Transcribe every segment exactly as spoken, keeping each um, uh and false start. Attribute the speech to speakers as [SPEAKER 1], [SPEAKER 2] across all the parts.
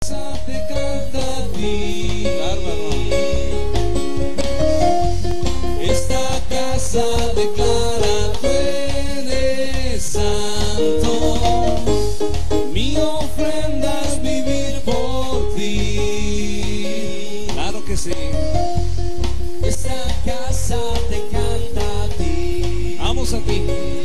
[SPEAKER 1] casa te canta a ti. Bárbaro. Esta casa declara tú eres santo. Mi ofrenda es vivir por ti. Claro que sí. Esta casa te canta a ti. Vamos a ti.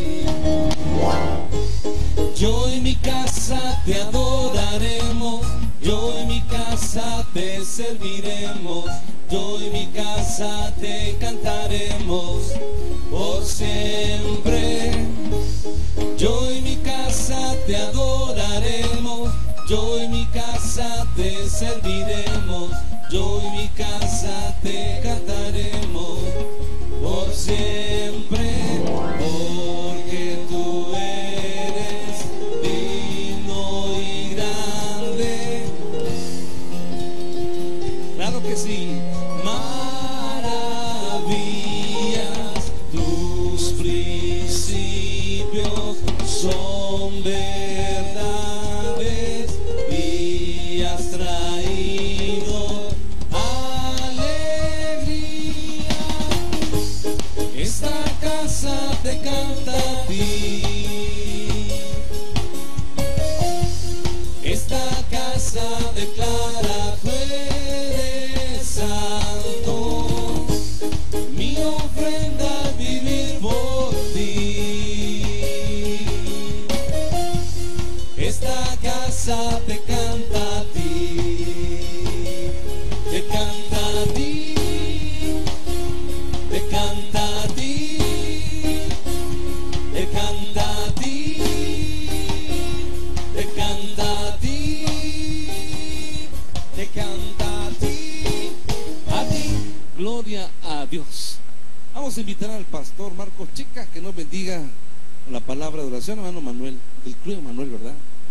[SPEAKER 1] Yo en mi casa te adoraremos, yo en mi casa te serviremos, yo en mi casa te cantaremos por siempre. Yo en mi casa te adoraremos, yo en mi casa te serviremos, yo en mi casa te cantaremos por siempre, porque tú eres digno y grande. Claro que sí. Maravillas, tus principios son verdades y has traído alegría. Esta casa te canta a ti. Esta casa declara tú eres santo. Mi ofrenda es vivir por ti. Esta casa te canta a ti. Te canta a ti. Te canta a ti. Te canta a ti. Te canta a ti. Te canta a ti. A ti. Gloria a Dios. Vamos a invitar al pastor Marcos Chica que nos bendiga con la palabra de oración, hermano Manuel, el crudo Manuel, ¿verdad?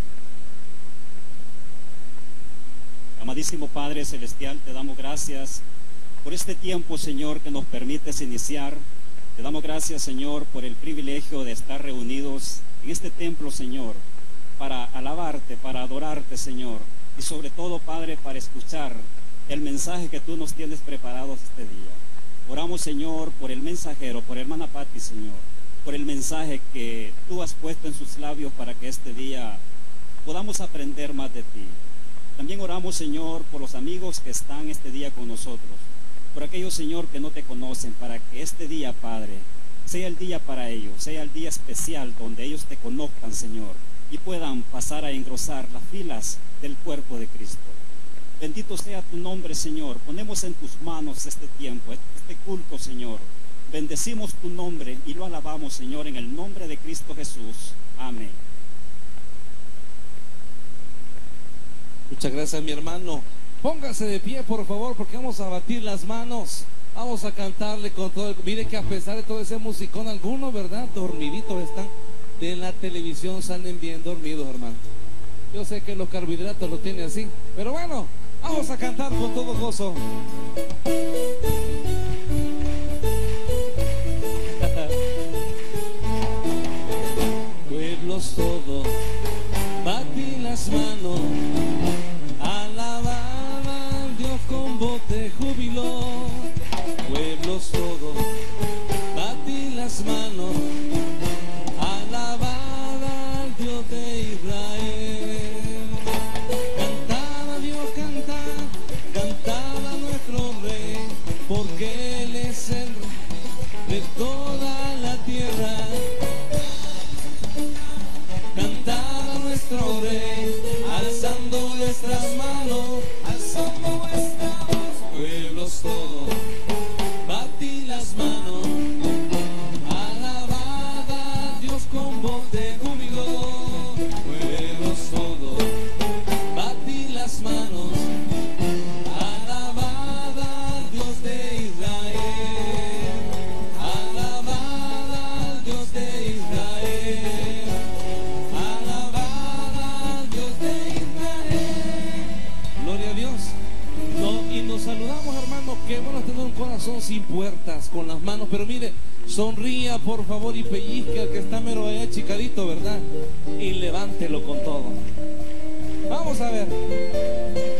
[SPEAKER 2] Amadísimo Padre Celestial, te damos gracias por este tiempo, Señor, que nos permites iniciar. Te damos gracias, Señor, por el privilegio de estar reunidos en este templo, Señor, para alabarte, para adorarte, Señor, y sobre todo, Padre, para escuchar el mensaje que tú nos tienes preparados este día. Oramos, Señor, por el mensajero, por hermana Patti, Señor, por el mensaje que tú has puesto en sus labios para que este día podamos aprender más de ti. También oramos, Señor, por los amigos que están este día con nosotros, por aquellos, Señor, que no te conocen, para que este día, Padre, sea el día para ellos, sea el día especial donde ellos te conozcan, Señor, y puedan pasar a engrosar las filas del cuerpo de Cristo. Bendito sea tu nombre, Señor. Ponemos en tus manos este tiempo, este culto, Señor. Bendecimos tu nombre y lo alabamos, Señor, en el nombre de Cristo Jesús. Amén.
[SPEAKER 1] Muchas gracias, mi hermano. Póngase de pie, por favor, porque vamos a batir las manos. Vamos a cantarle con todo el... Mire que a pesar de todo ese musicón, algunos, ¿verdad? Dormiditos están. De la televisión salen bien dormidos, hermano. Yo sé que los carbohidratos lo tienen así, pero bueno, vamos a cantar con todo gozo. Pueblos todos, batí las manos, alababa a Dios con voz de júbilo. Pueblos todos, batí las manos, alababa al Dios de Israel. Cantaba Dios, cantaba, cantaba nuestro Rey, porque Él es el Rey de toda la tierra. Cantaba nuestro Rey, alzando nuestras manos, alzando nuestra voz. Pueblos todos, batí las manos, alabada a Dios con voz de júbilo. Pueblos todos, batí las manos, alabada al Dios de Israel, alabada al Dios de Israel, alabada al Dios de Israel. Gloria a Dios. No, y nos saludamos, hermano. Qué bueno tener un corazón sin puertas, con las manos, pero mire, sonría por favor y pellizque al que está mero allá chicadito, ¿verdad? Y levántelo con todo. Vamos a ver.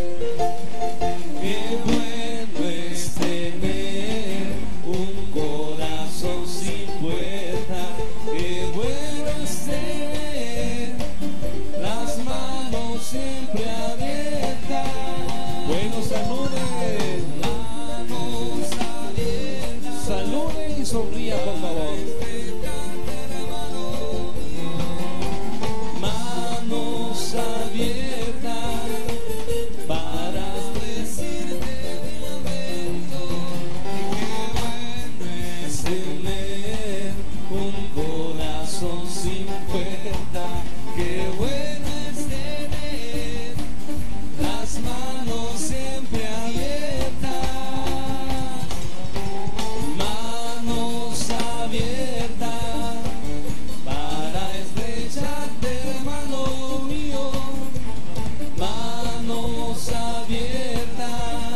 [SPEAKER 1] abierta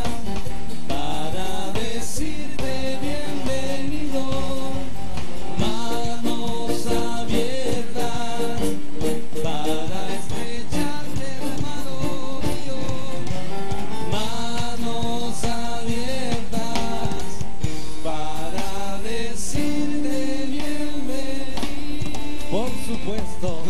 [SPEAKER 1] para decirte bienvenido, manos abiertas para estrecharte, hermano mío, manos abiertas para decirte bienvenido. Por supuesto.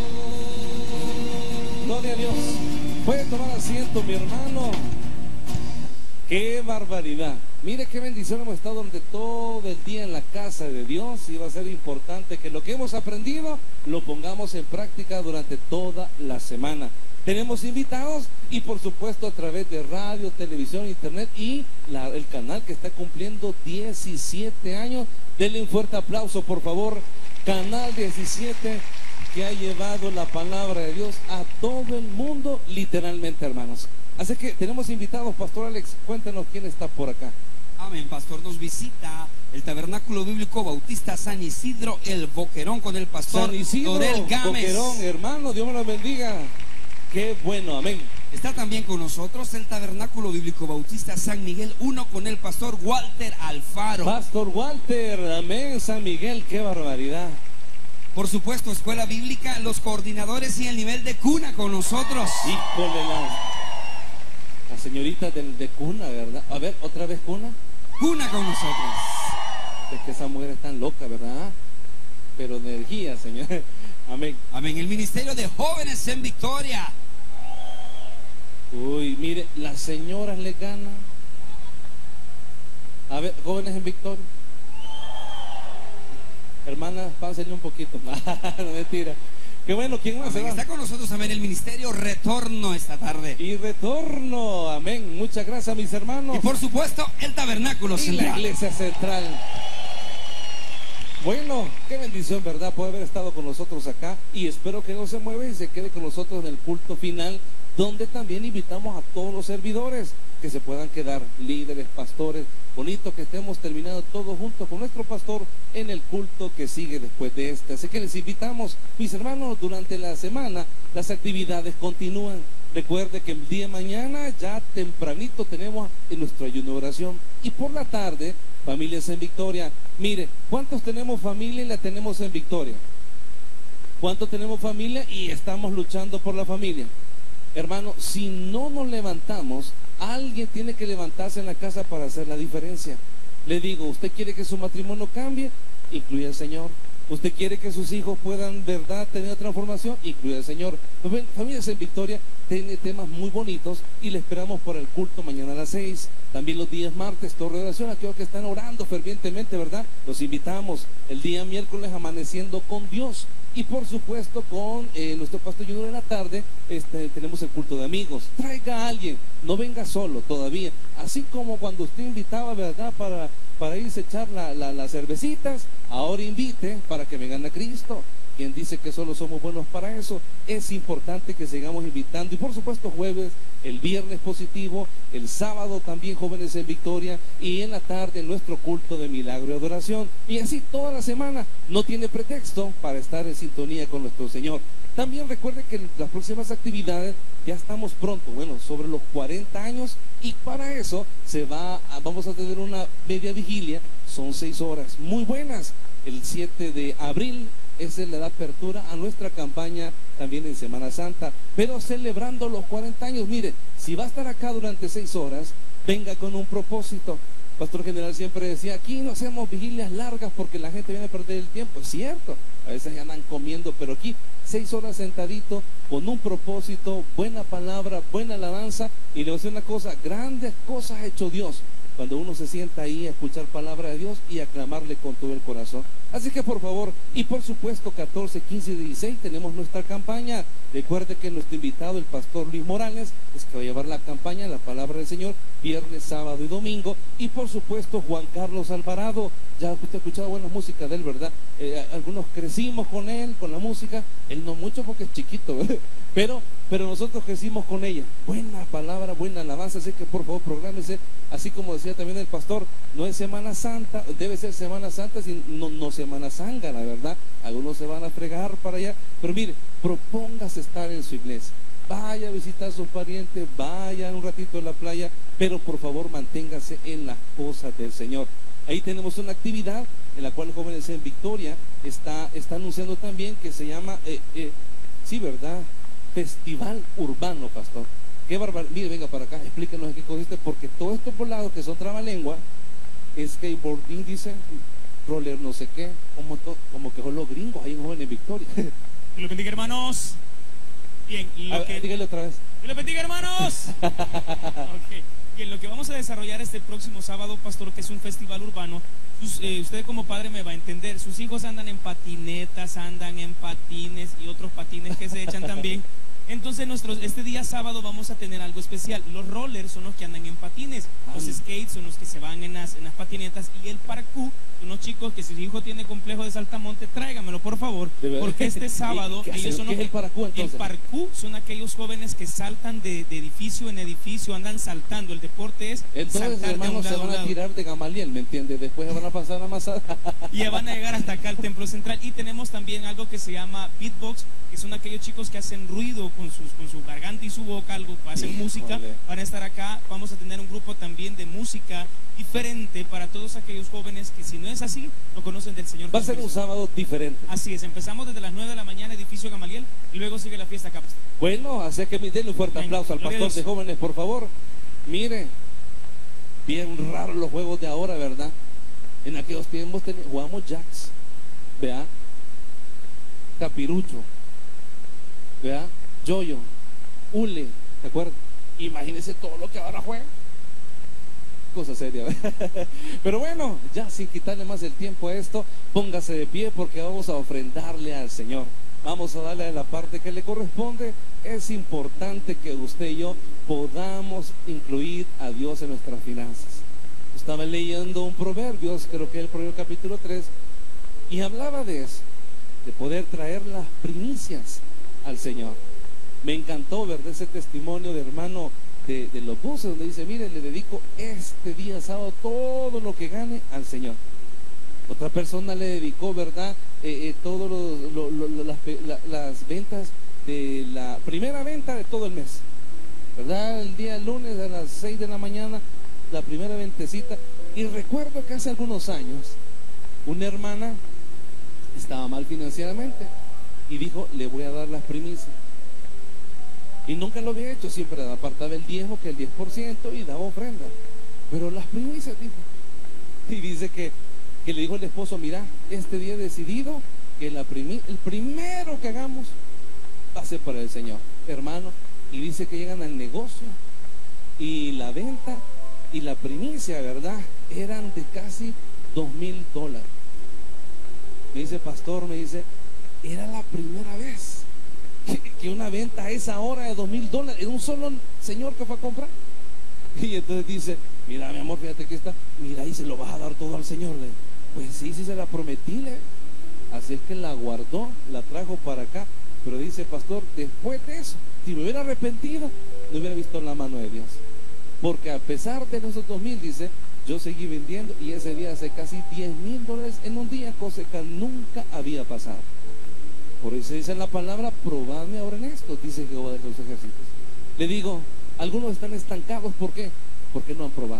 [SPEAKER 1] Gloria a Dios. Puede tomar asiento, mi hermano. ¡Qué barbaridad! Mire qué bendición, hemos estado durante todo el día en la casa de Dios y va a ser importante que lo que hemos aprendido lo pongamos en práctica durante toda la semana. Tenemos invitados y por supuesto a través de radio, televisión, internet y la, el canal que está cumpliendo diecisiete años. Denle un fuerte aplauso, por favor. Canal diecisiete, que ha llevado la palabra de Dios a todo el mundo, literalmente, hermanos. Así que tenemos invitados. Pastor Alex, cuéntanos quién está por acá.
[SPEAKER 3] Amén, pastor. Nos visita el Tabernáculo Bíblico Bautista San Isidro, el Boquerón, con el pastor
[SPEAKER 1] San Isidro,
[SPEAKER 3] Dorel Gámez.
[SPEAKER 1] Boquerón, hermano, Dios me lo bendiga. Qué bueno, amén.
[SPEAKER 3] Está también con nosotros el Tabernáculo Bíblico Bautista San Miguel uno con el pastor Walter Alfaro.
[SPEAKER 1] Pastor Walter, amén, San Miguel, qué barbaridad.
[SPEAKER 3] Por supuesto, Escuela Bíblica, los coordinadores y el nivel de cuna con nosotros.
[SPEAKER 1] Híjole, la, la señorita del, de cuna, ¿verdad? A ver, otra vez cuna.
[SPEAKER 3] Cuna con nosotros.
[SPEAKER 1] Es que esa mujer es tan loca, ¿verdad? Pero de energía, Señor. Amén.
[SPEAKER 3] Amén. El Ministerio de Jóvenes en Victoria.
[SPEAKER 1] Uy, mire, las señoras le ganan. A ver, jóvenes en Victoria. Hermanas, pásenle un poquito. No, mentira. Qué bueno, ¿quién más?
[SPEAKER 3] Amén. Está con nosotros también el Ministerio Retorno esta tarde.
[SPEAKER 1] Y Retorno, amén. Muchas gracias, mis hermanos.
[SPEAKER 3] Y por supuesto, el Tabernáculo
[SPEAKER 1] y
[SPEAKER 3] Central.
[SPEAKER 1] la Iglesia Central. Bueno, qué bendición, ¿verdad? Poder haber estado con nosotros acá. Y espero que no se mueva y se quede con nosotros en el culto final, donde también invitamos a todos los servidores que se puedan quedar, líderes, pastores. Bonito que estemos terminando todos juntos con nuestro pastor en el culto que sigue después de este. Así que les invitamos, mis hermanos, durante la semana las actividades continúan. Recuerde que el día de mañana ya tempranito tenemos en nuestro ayuno de oración. Y por la tarde, Familias en Victoria. Mire, ¿cuántos tenemos familia y la tenemos en Victoria? ¿Cuántos tenemos familia y estamos luchando por la familia? Hermano, si no nos levantamos, alguien tiene que levantarse en la casa para hacer la diferencia. Le digo, ¿usted quiere que su matrimonio cambie? Incluye al Señor. ¿Usted quiere que sus hijos puedan, verdad, tener transformación? Incluye al Señor. Pues ven, Familias en Victoria tiene temas muy bonitos y le esperamos por el culto mañana a las seis. También los días martes, torre de oración, aquellos que están orando fervientemente, ¿verdad? Los invitamos. El día miércoles, amaneciendo con Dios. Y por supuesto con eh, nuestro pastor Junior en la tarde este, tenemos el culto de amigos. Traiga a alguien, no venga solo todavía. Así como cuando usted invitaba, ¿verdad? Para, para irse a echar la, la, las cervecitas, ahora invite para que vengan a Cristo. Quien dice que solo somos buenos para eso, es importante que sigamos invitando. Y por supuesto jueves, el viernes positivo, el sábado también Jóvenes en Victoria, y en la tarde nuestro culto de milagro y adoración. Y así toda la semana, no tiene pretexto para estar en sintonía con nuestro Señor. También recuerde que las próximas actividades ya estamos pronto, bueno, sobre los cuarenta años, y para eso se va a, vamos a tener una media vigilia, son seis horas muy buenas. El siete de abril esa le da apertura a nuestra campaña también en Semana Santa, pero celebrando los cuarenta años. Mire, si va a estar acá durante seis horas, venga con un propósito. Pastor General siempre decía, aquí no hacemos vigilias largas porque la gente viene a perder el tiempo. Es cierto, a veces ya andan comiendo, pero aquí seis horas sentadito con un propósito, buena palabra, buena alabanza. Y le voy a decir una cosa, grandes cosas ha hecho Dios cuando uno se sienta ahí a escuchar palabra de Dios y a aclamarle con todo el corazón. Así que por favor, y por supuesto catorce, quince y dieciséis tenemos nuestra campaña. Recuerde que nuestro invitado, el pastor Luis Morales, es que va a llevar la campaña, la palabra del Señor, viernes, sábado y domingo. Y por supuesto Juan Carlos Alvarado, ya usted ha escuchado buena música de él, ¿verdad? Eh, algunos crecimos con él, con la música, él no mucho porque es chiquito, ¿verdad? pero pero nosotros crecimos con ella. Buena palabra, buena alabanza, así que por favor prográmese, así como decía también el pastor, no es Semana Santa, debe ser Semana Santa, si no, no Semana Zángana, ¿verdad? Algunos se van a fregar para allá, pero mire, propóngase estar en su iglesia. vaya a visitar a sus parientes, vaya un ratito a la playa, pero por favor manténgase en las cosas del Señor. Ahí tenemos una actividad en la cual Jóvenes en Victoria está, está anunciando también, que se llama, eh, eh, sí, ¿verdad? Festival Urbano, pastor. Qué barbaridad. Mire, venga para acá, explíquenos en qué consiste, porque todos estos volados que son trabalengua, skateboarding, dice, roller no sé qué, como, to, como que son los gringos ahí en Jóvenes en Victoria.
[SPEAKER 4] Dios los bendiga, hermanos. Bien, lo
[SPEAKER 1] A,
[SPEAKER 4] que...
[SPEAKER 1] dígale otra vez.
[SPEAKER 4] Dios los bendiga, hermanos. Okay. Bien, lo que vamos a desarrollar este próximo sábado, pastor, que es un festival urbano. Sus, eh, usted como padre me va a entender. Sus hijos andan en patinetas, andan en patines y otros patines que se echan también. Entonces nosotros este día sábado vamos a tener algo especial. Los rollers son los que andan en patines, los skates son los que se van en las, en las patinetas, y el parkour son los chicos que si su hijo tiene complejo de saltamonte, tráigamelo por favor, porque este sábado ellos son los
[SPEAKER 1] ¿Qué es el parkour, entonces?
[SPEAKER 4] El parkour son aquellos jóvenes que saltan de, de edificio en edificio, andan saltando. El deporte es
[SPEAKER 1] entonces,
[SPEAKER 4] saltar
[SPEAKER 1] hermanos,
[SPEAKER 4] de un lado
[SPEAKER 1] se van
[SPEAKER 4] a un
[SPEAKER 1] a
[SPEAKER 4] lado.
[SPEAKER 1] tirar de Gamaliel, ¿me entiende? Después van a pasar a Masada.
[SPEAKER 4] Y ya van a llegar hasta acá al templo central. Y tenemos también algo que se llama beatbox, que son aquellos chicos que hacen ruido con sus con su garganta y su boca, algo, hacen
[SPEAKER 1] Híjole.
[SPEAKER 4] música, van a estar acá. Vamos a tener un grupo también de música diferente para todos aquellos jóvenes que, si no es así, no conocen del Señor
[SPEAKER 1] Va a ser un
[SPEAKER 4] Jesucristo.
[SPEAKER 1] sábado diferente.
[SPEAKER 4] Así es, empezamos desde las nueve de la mañana, edificio Gamaliel, y luego sigue la fiesta acá.
[SPEAKER 1] Bueno, así que denle un fuerte
[SPEAKER 4] Amén.
[SPEAKER 1] aplauso al
[SPEAKER 4] Gloria a
[SPEAKER 1] pastor de
[SPEAKER 4] Dios.
[SPEAKER 1] Jóvenes, por favor. Mire, bien raros los juegos de ahora, ¿verdad? En aquellos tiempos teníamos, jugamos jacks, ¿vea? Capirucho, ¿vea? Yoyo, hule, ¿te acuerdas? Imagínense todo lo que ahora juegan. Cosa seria, ¿verdad? Pero bueno, ya sin quitarle más el tiempo a esto, póngase de pie porque vamos a ofrendarle al Señor. Vamos a darle la parte que le corresponde. Es importante que usted y yo podamos incluir a Dios en nuestras finanzas. Estaba leyendo un proverbio, creo que es el proverbio capítulo tres, y hablaba de eso, de poder traer las primicias al Señor. Me encantó ver ese testimonio de hermano de, de los buses, donde dice, mire, le dedico este día sábado todo lo que gane al Señor. Otra persona le dedicó, ¿verdad? Eh, eh, todas lo, lo, lo, las, la, las ventas de la primera venta de todo el mes, ¿verdad? El día lunes a las seis de la mañana, la primera ventecita. Y recuerdo que hace algunos años, una hermana estaba mal financieramente y dijo, le voy a dar las primicias. Y nunca lo había hecho, siempre apartaba el diezmo, que el diez por ciento, y daba ofrenda. Pero las primicias, dijo. Y dice que, que le dijo el esposo, mira, este día he decidido que la primi el primero que hagamos va a ser para el Señor, hermano. Y dice que llegan al negocio y la venta y la primicia, ¿verdad? Eran de casi dos mil dólares. Me dice, pastor, me dice, era la primera vez que, que una venta a esa hora de dos mil dólares, era un solo señor que fue a comprar. Y entonces dice, mira, mi amor, fíjate que está, mira, y se lo vas a dar todo al Señor. Le, pues sí, sí se la prometí. Le. Así es que la guardó, la trajo para acá. Pero dice, pastor, después de eso, si me hubiera arrepentido, no hubiera visto la mano de Dios. Porque a pesar de esos dos mil, dice, yo seguí vendiendo, y ese día hace casi diez mil dólares en un día, cosa que nunca había pasado. Por eso dice en la palabra, probadme ahora en esto, dice Jehová de los ejércitos. Le digo, algunos están estancados, ¿por qué? Porque no han probado.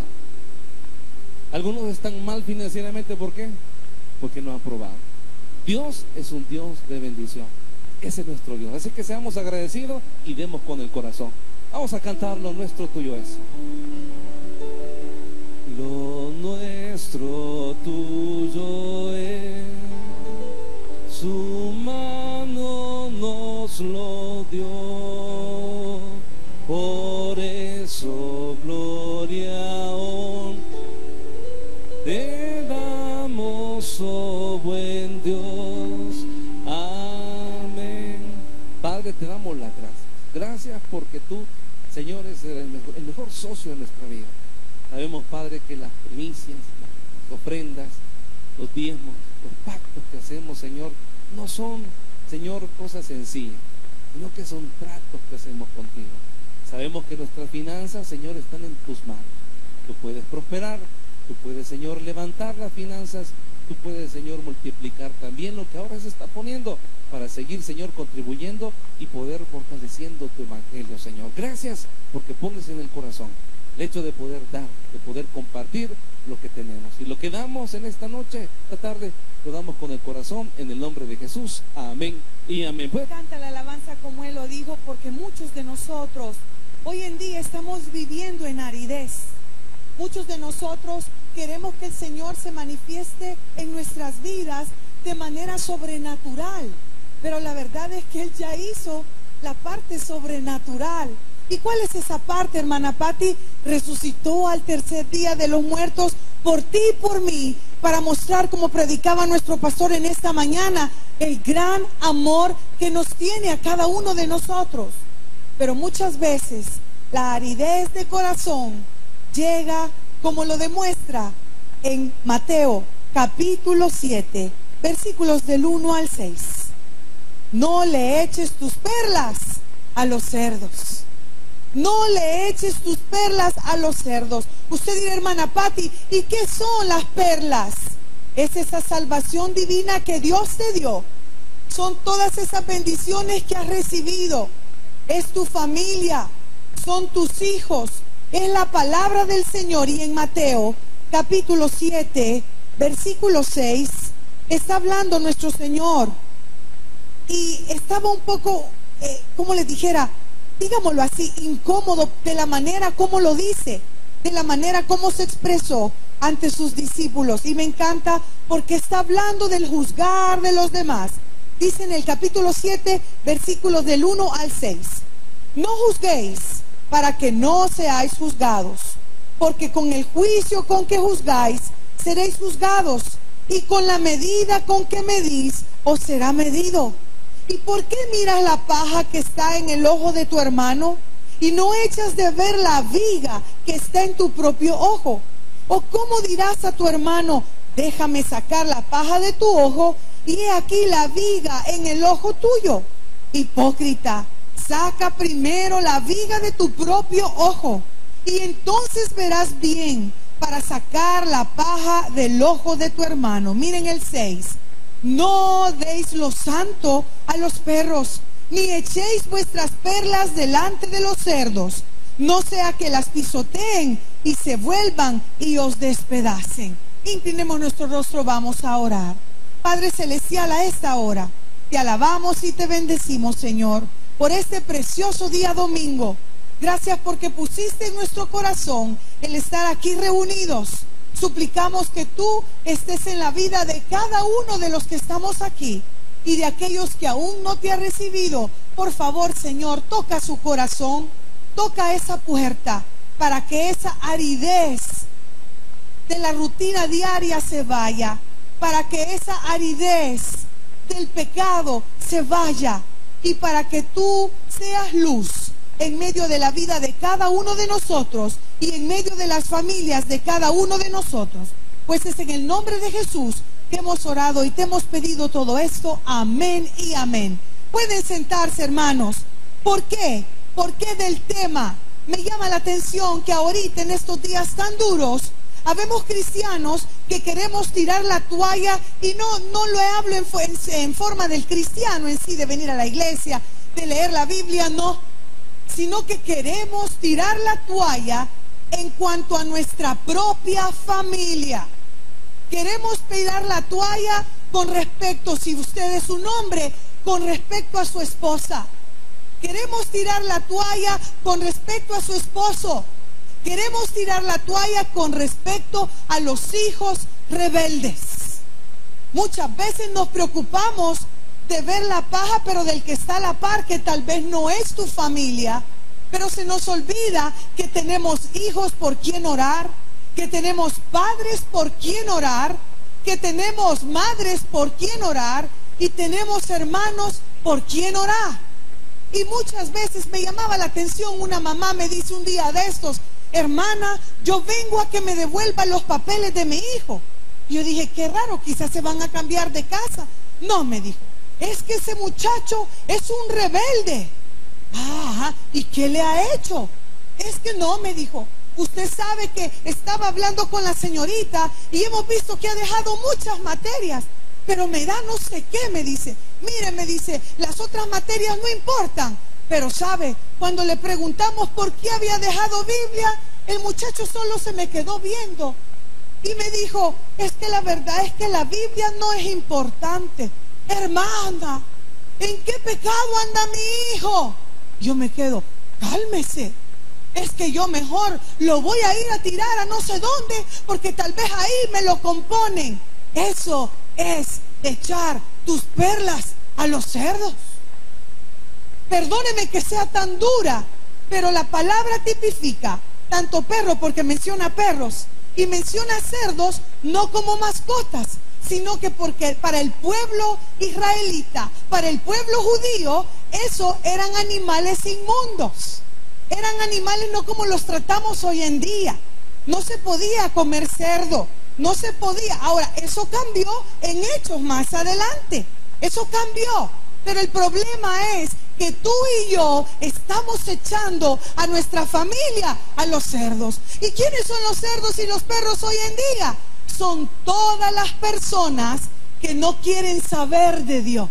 [SPEAKER 1] Algunos están mal financieramente, ¿por qué? Porque no han probado. Dios es un Dios de bendición. Ese es nuestro Dios. Así que seamos agradecidos y demos con el corazón. Vamos a cantarlo, nuestro tuyo es. Lo nuestro tuyo es, su mano nos lo dio, por eso gloria honra te damos, oh buen Dios. Amén. Padre, te damos las gracias. Gracias porque tú, Señor, eres el mejor, el mejor socio de nuestra vida. Sabemos, Padre, que las primicias, las ofrendas, los diezmos, los pactos que hacemos, Señor, no son, Señor, cosas sencillas, sino que son tratos que hacemos contigo. Sabemos que nuestras finanzas, Señor, están en tus manos. Tú puedes prosperar, tú puedes, Señor, levantar las finanzas, tú puedes, Señor, multiplicar también lo que ahora se está poniendo para seguir, Señor, contribuyendo y poder fortaleciendo tu evangelio, Señor. Gracias porque pones en el corazón el hecho de poder dar, de poder compartir lo que tenemos. Y lo que damos en esta noche, esta tarde, lo damos con el corazón en el nombre de Jesús. Amén y amén. Pues,
[SPEAKER 5] canta la alabanza como Él lo dijo, porque muchos de nosotros hoy en día estamos viviendo en aridez. Muchos de nosotros queremos que el Señor se manifieste en nuestras vidas de manera sobrenatural, pero la verdad es que Él ya hizo la parte sobrenatural. ¿Y cuál es esa parte, hermana Patti? Resucitó al tercer día de los muertos por ti y por mí, para mostrar, como predicaba nuestro pastor en esta mañana, el gran amor que nos tiene a cada uno de nosotros. Pero muchas veces la aridez de corazón llega, como lo demuestra en Mateo capítulo siete, versículos del uno al seis. No le eches tus perlas a los cerdos. No le eches tus perlas a los cerdos. Usted dirá, hermana Patti, ¿y qué son las perlas? Es esa salvación divina que Dios te dio. Son todas esas bendiciones que has recibido. Es tu familia, son tus hijos, es la palabra del Señor. Y en Mateo capítulo siete, versículo seis, está hablando nuestro Señor. Y estaba un poco, eh, como les dijera, digámoslo así, incómodo de la manera como lo dice, de la manera como se expresó ante sus discípulos. Y me encanta porque está hablando del juzgar de los demás. Dice en el capítulo siete, versículos del uno al seis: no juzguéis para que no seáis juzgados, porque con el juicio con que juzgáis seréis juzgados, y con la medida con que medís os será medido. ¿Y por qué miras la paja que está en el ojo de tu hermano y no echas de ver la viga que está en tu propio ojo? ¿O cómo dirás a tu hermano, déjame sacar la paja de tu ojo, y he aquí la viga en el ojo tuyo? Hipócrita, saca primero la viga de tu propio ojo, y entonces verás bien para sacar la paja del ojo de tu hermano. Miren el seis. No deis lo santo a los perros, ni echéis vuestras perlas delante de los cerdos, no sea que las pisoteen y se vuelvan y os despedacen. Inclinemos nuestro rostro, vamos a orar. Padre Celestial, a esta hora te alabamos y te bendecimos, Señor, por este precioso día domingo. Gracias porque pusiste en nuestro corazón el estar aquí reunidos. Suplicamos que tú estés en la vida de cada uno de los que estamos aquí, y de aquellos que aún no te han recibido. Por favor, Señor, toca su corazón, toca esa puerta, para que esa aridez de la rutina diaria se vaya, para que esa aridez del pecado se vaya, y para que tú seas luz en medio de la vida de cada uno de nosotros y en medio de las familias de cada uno de nosotros. Pues es en el nombre de Jesús que hemos orado y te hemos pedido todo esto. Amén y amén. Pueden sentarse, hermanos. ¿Por qué? ¿Por qué del tema? Me llama la atención que ahorita, en estos días tan duros, habemos cristianos que queremos tirar la toalla, y no, no lo hablo en, en, en forma del cristiano en sí, de venir a la iglesia, de leer la Biblia, no, sino que queremos tirar la toalla en cuanto a nuestra propia familia. Queremos tirar la toalla con respecto, si usted es un hombre, con respecto a su esposa. Queremos tirar la toalla con respecto a su esposo. Queremos tirar la toalla con respecto a los hijos rebeldes. Muchas veces nos preocupamos de ver la paja, pero del que está a la par, que tal vez no es tu familia. Pero se nos olvida que tenemos hijos por quien orar, que tenemos padres por quien orar, que tenemos madres por quien orar, y tenemos hermanos por quien orar. Y muchas veces me llamaba la atención, una mamá me dice un día de estos: hermana, yo vengo a que me devuelvan los papeles de mi hijo. Y yo dije, qué raro, quizás se van a cambiar de casa. No, me dijo, es que ese muchacho es un rebelde. Ah, ¿y qué le ha hecho? Es que no, me dijo, usted sabe que estaba hablando con la señorita y hemos visto que ha dejado muchas materias, pero me da no sé qué, me dice. Mire, me dice, las otras materias no importan, pero sabe, cuando le preguntamos por qué había dejado Biblia, el muchacho solo se me quedó viendo y me dijo, es que la verdad es que la Biblia no es importante. Hermana, ¿en qué pecado anda mi hijo? Yo me quedo, cálmese. Es que yo mejor lo voy a ir a tirar a no sé dónde, porque tal vez ahí me lo componen. Eso es echar tus perlas a los cerdos. Perdóneme que sea tan dura, pero la palabra tipifica tanto perro, porque menciona perros, y menciona cerdos no como mascotas, sino que porque para el pueblo israelita, para el pueblo judío, eso eran animales inmundos. Eran animales no como los tratamos hoy en día. No se podía comer cerdo, no se podía. Ahora, eso cambió en Hechos más adelante. Eso cambió. Pero el problema es que tú y yo estamos echando a nuestra familia a los cerdos. ¿Y quiénes son los cerdos y los perros hoy en día? Son todas las personas que no quieren saber de Dios.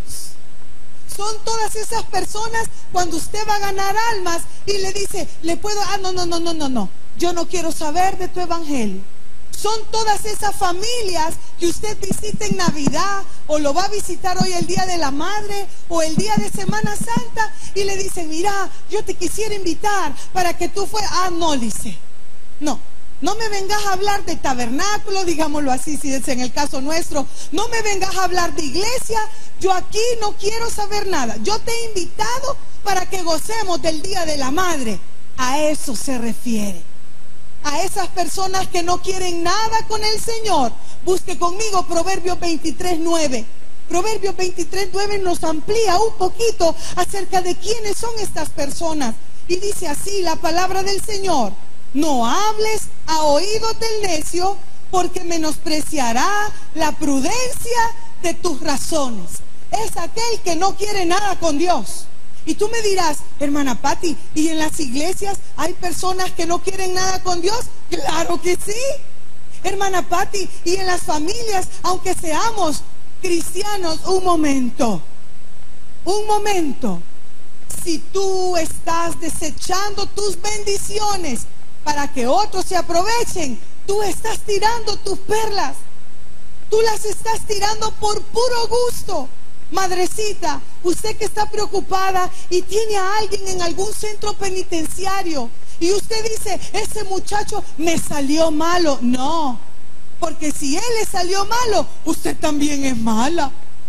[SPEAKER 5] Son todas esas personas cuando usted va a ganar almas y le dice, le puedo, ah, no, no, no, no, no, no, yo no quiero saber de tu evangelio. Son todas esas familias que usted visita en Navidad o lo va a visitar hoy el Día de la Madre o el día de Semana Santa y le dicen, mira, yo te quisiera invitar para que tú fueras. Ah, no, dice, no, no me vengas a hablar de tabernáculo, digámoslo así, si es en el caso nuestro, no me vengas a hablar de iglesia, yo aquí no quiero saber nada, yo te he invitado para que gocemos del Día de la Madre. A eso se refiere. A esas personas que no quieren nada con el Señor. Busque conmigo Proverbios veintitrés nueve. Proverbios veintitrés nueve nos amplía un poquito acerca de quiénes son estas personas. Y dice así la palabra del Señor: no hables a oídos del necio, porque menospreciará la prudencia de tus razones. Es aquel que no quiere nada con Dios. Y tú me dirás, hermana Patti, ¿y en las iglesias hay personas que no quieren nada con Dios? Claro que sí. Hermana Patti, ¿y en las familias, aunque seamos cristianos? Un momento, un momento. Si tú estás desechando tus bendiciones para que otros se aprovechen, tú estás tirando tus perlas. Tú las estás tirando por puro gusto. Madrecita, usted que está preocupada y tiene a alguien en algún centro penitenciario y usted dice, ese muchacho me salió malo. No, porque si él le salió malo, usted también es mala.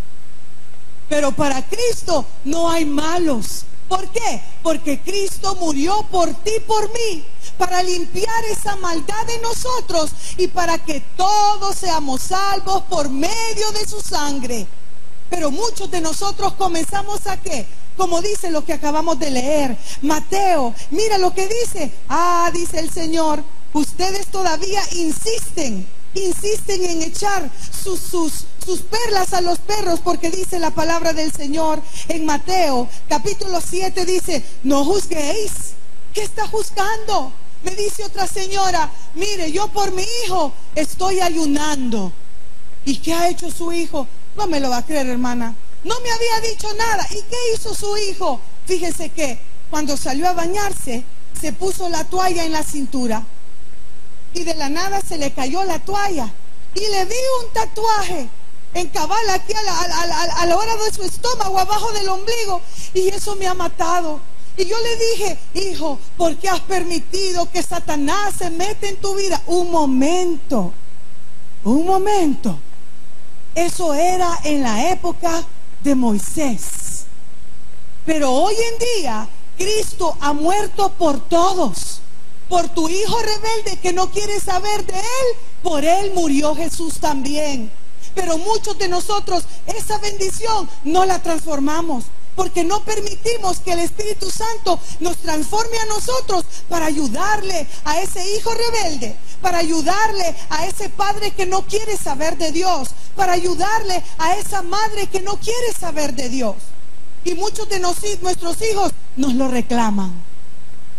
[SPEAKER 5] Pero para Cristo no hay malos. ¿Por qué? Porque Cristo murió por ti y por mí, para limpiar esa maldad de nosotros y para que todos seamos salvos por medio de su sangre. Pero muchos de nosotros comenzamos a ¿qué? Como dice lo que acabamos de leer, Mateo, mira lo que dice. Ah, dice el Señor, ustedes todavía insisten, insisten en echar sus, sus, sus perlas a los perros, porque dice la palabra del Señor en Mateo capítulo siete, dice, no juzguéis. ¿Qué está juzgando? Me dice otra señora, mire, yo por mi hijo estoy ayunando. ¿Y qué ha hecho su hijo? No me lo va a creer, hermana. No me había dicho nada. ¿Y qué hizo su hijo? Fíjese que cuando salió a bañarse, se puso la toalla en la cintura. Y de la nada se le cayó la toalla. Y le vi un tatuaje en cabal aquí a la, a, la, a la hora de su estómago, abajo del ombligo. Y eso me ha matado. Y yo le dije, hijo, ¿por qué has permitido que Satanás se mete en tu vida? Un momento. Un momento. Eso era en la época de Moisés. Pero hoy en día, Cristo ha muerto por todos. Por tu hijo rebelde que no quiere saber de él, por él murió Jesús también. Pero muchos de nosotros esa bendición no la transformamos, porque no permitimos que el Espíritu Santo nos transforme a nosotros para ayudarle a ese hijo rebelde, para ayudarle a ese padre que no quiere saber de Dios, para ayudarle a esa madre que no quiere saber. saber de Dios. Y muchos de nos, nuestros hijos nos lo reclaman. Pero ¿sabe qué? Muchos de nosotros, esa bendición no la transformamos, porque no permitimos que el Espíritu Santo nos transforme a nosotros para ayudarle a ese hijo rebelde, para ayudarle a esa padre que no quiere saber de Dios, para ayudarle a esa madre que no quiere saber de Dios.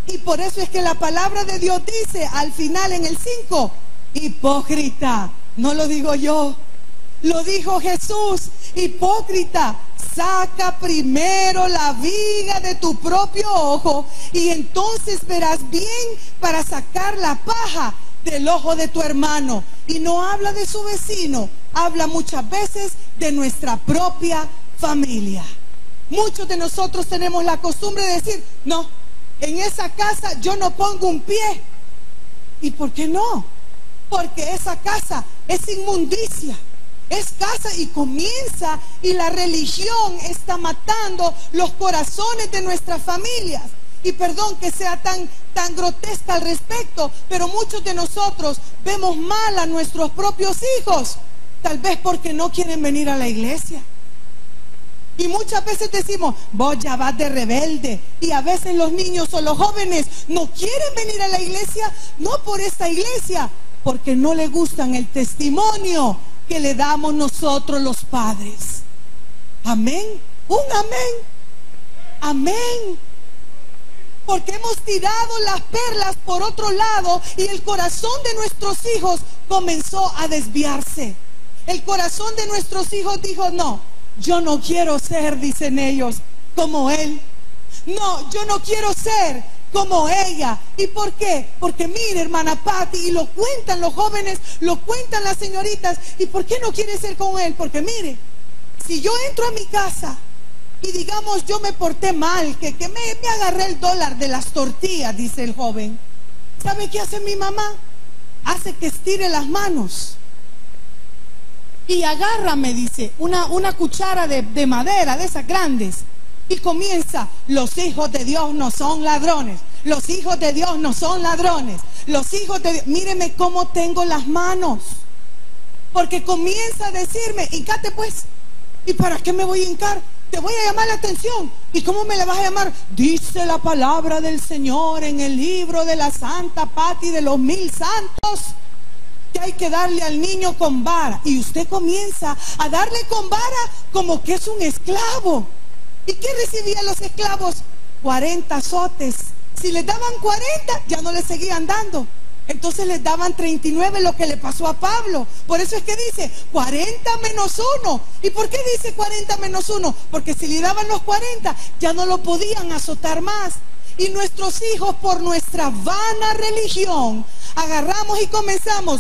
[SPEAKER 5] Y por eso es que la palabra de Dios dice al final en el cinco, hipócrita. No lo digo yo, lo dijo Jesús. Hipócrita, saca primero la viga de tu propio ojo y entonces verás bien para sacar la paja del ojo de tu hermano. Y no habla de su vecino, habla muchas veces de nuestra propia familia. Muchos de nosotros tenemos la costumbre de decir, no, en esa casa yo no pongo un pie. ¿Y por qué no? Porque esa casa es inmundicia, es casa, y comienza, y la religión está matando los corazones de nuestras familias. Y perdón que sea tan, tan grotesca al respecto, pero muchos de nosotros vemos mal a nuestros propios hijos, tal vez porque no quieren venir a la iglesia. Y muchas veces decimos, vos ya vas de rebelde. Y a veces los niños o los jóvenes no quieren venir a la iglesia, no por esta iglesia, porque no le gustan el testimonio que le damos nosotros los padres. Amén. Un amén. Amén. Porque hemos tirado las perlas por otro lado y el corazón de nuestros hijos comenzó a desviarse. El corazón de nuestros hijos dijo, no, yo no quiero ser, dicen ellos, como él. No, yo no quiero ser como ella. ¿Y por qué? Porque mire, hermana Patti, y lo cuentan los jóvenes, lo cuentan las señoritas. ¿Y por qué no quiere ser como él? Porque mire, si yo entro a mi casa y digamos yo me porté mal, que, que me, me agarré el dólar de las tortillas, dice el joven, ¿sabe qué hace mi mamá? Hace que estire las manos y agarra, me dice, una, una cuchara de, de madera, de esas grandes, y comienza, los hijos de Dios no son ladrones, los hijos de Dios no son ladrones, los hijos de Dios, míreme cómo tengo las manos, porque comienza a decirme, hincate pues. ¿Y para qué me voy a hincar? Te voy a llamar la atención. ¿Y cómo me la vas a llamar? Dice la palabra del Señor en el libro de la Santa Patti de los Mil Santos, que hay que darle al niño con vara. Y usted comienza a darle con vara como que es un esclavo. ¿Y qué recibían los esclavos? cuarenta azotes. Si les daban cuarenta, ya no les seguían dando. Entonces les daban treinta y nueve, lo que le pasó a Pablo. Por eso es que dice cuarenta menos uno. ¿Y por qué dice cuarenta menos uno? Porque si le daban los cuarenta, ya no lo podían azotar más. Y nuestros hijos, por nuestra vana religión, agarramos y comenzamos.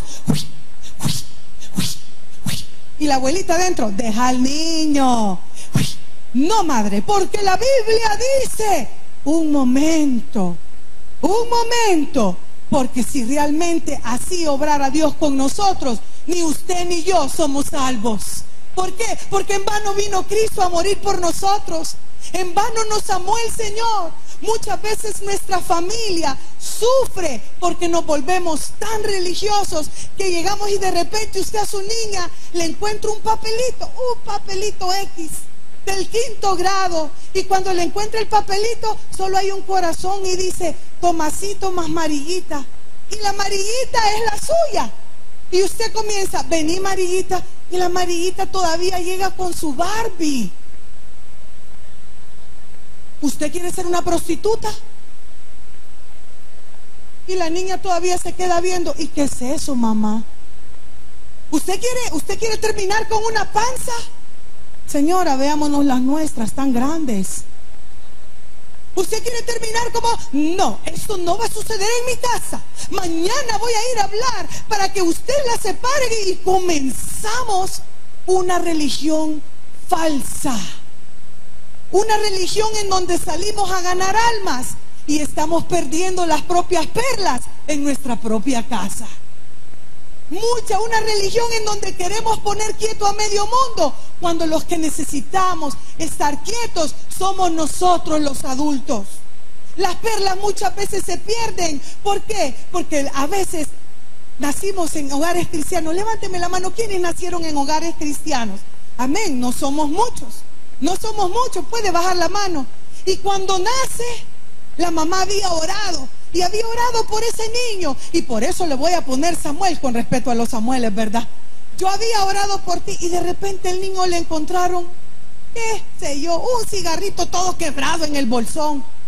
[SPEAKER 5] Y la abuelita adentro, deja al niño. No, madre, porque la Biblia dice, un momento, un momento. Porque si realmente así obrara Dios con nosotros, ni usted ni yo somos salvos. ¿Por qué? Porque en vano vino Cristo a morir por nosotros. En vano nos amó el Señor. Muchas veces nuestra familia sufre porque nos volvemos tan religiosos que llegamos y de repente usted a su niña le encuentra un papelito, un papelito X del quinto grado, y cuando le encuentra el papelito solo hay un corazón y dice Tomasito más Mariguita, y la Mariguita es la suya, y usted comienza, vení Mariguita, y la Mariguita todavía llega con su Barbie. ¿Usted quiere ser una prostituta? Y la niña todavía se queda viendo, ¿y qué es eso, mamá? ¿Usted quiere, usted quiere terminar con una panza? Señora, veámonos las nuestras tan grandes. ¿Usted quiere terminar como? No, esto no va a suceder en mi casa. Mañana voy a ir a hablar para que usted la separe. Y comenzamos una religión falsa. Una religión en donde salimos a ganar almas y estamos perdiendo las propias perlas en nuestra propia casa. Mucha, una religión en donde queremos poner quieto a medio mundo, cuando los que necesitamos estar quietos somos nosotros los adultos. Las perlas muchas veces se pierden. ¿Por qué? Porque a veces nacimos en hogares cristianos. Levánteme la mano, ¿quiénes nacieron en hogares cristianos? Amén, no somos muchos. No somos muchos, puede bajar la mano. Y cuando nace, la mamá había orado. Y había orado por ese niño. Y por eso le voy a poner Samuel, con respeto a los Samueles, ¿verdad? Yo había orado por ti. Y de repente el niño le encontraron, qué sé yo, un cigarrito todo quebrado en el bolsón.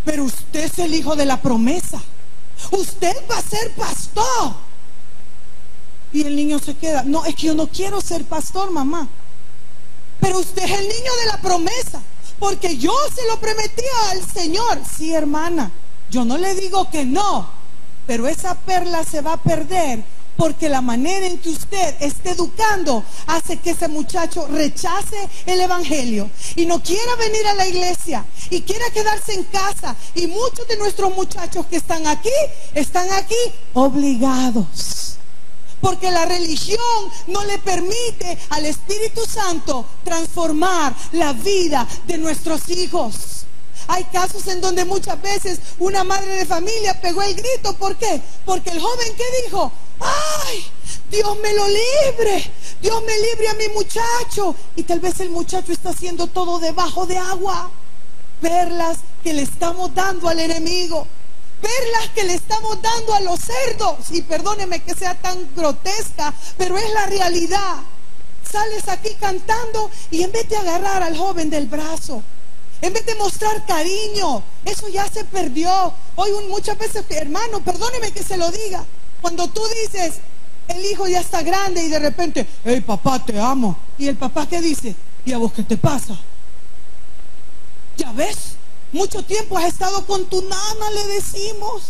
[SPEAKER 5] pero usted es el hijo de la promesa. Usted va a ser pastor. Y el niño se queda, no, es que yo no quiero ser pastor, mamá. Pero usted es el niño de la promesa, porque yo se lo prometí al Señor. Sí, hermana, yo no le digo que no, pero esa perla se va a perder, porque la manera en que usted esté educando hace que ese muchacho rechace el evangelio y no quiera venir a la iglesia y quiera quedarse en casa. Y muchos de nuestros muchachos que están aquí, están aquí obligados, porque la religión no le permite al Espíritu Santo transformar la vida de nuestros hijos. Hay casos en donde muchas veces una madre de familia pegó el grito. ¿Por qué? Porque el joven, ¿qué dijo? ¡Ay! Dios me lo libre, Dios me libre a mi muchacho. Y tal vez el muchacho está haciendo todo debajo de agua. Perlas que le estamos dando al enemigo, perlas que le estamos dando a los cerdos. Y perdóneme que sea tan grotesca, pero es la realidad. Sales aquí cantando y en vez de agarrar al joven del brazo, en vez de mostrar cariño, eso ya se perdió. Hoy muchas veces, hermano, perdóneme que se lo diga, cuando tú dices, el hijo ya está grande y de repente, hey papá, te amo. Y el papá, ¿qué dice? ¿Y a vos qué te pasa? ¿Ya ves? Mucho tiempo has estado con tu nana, le decimos.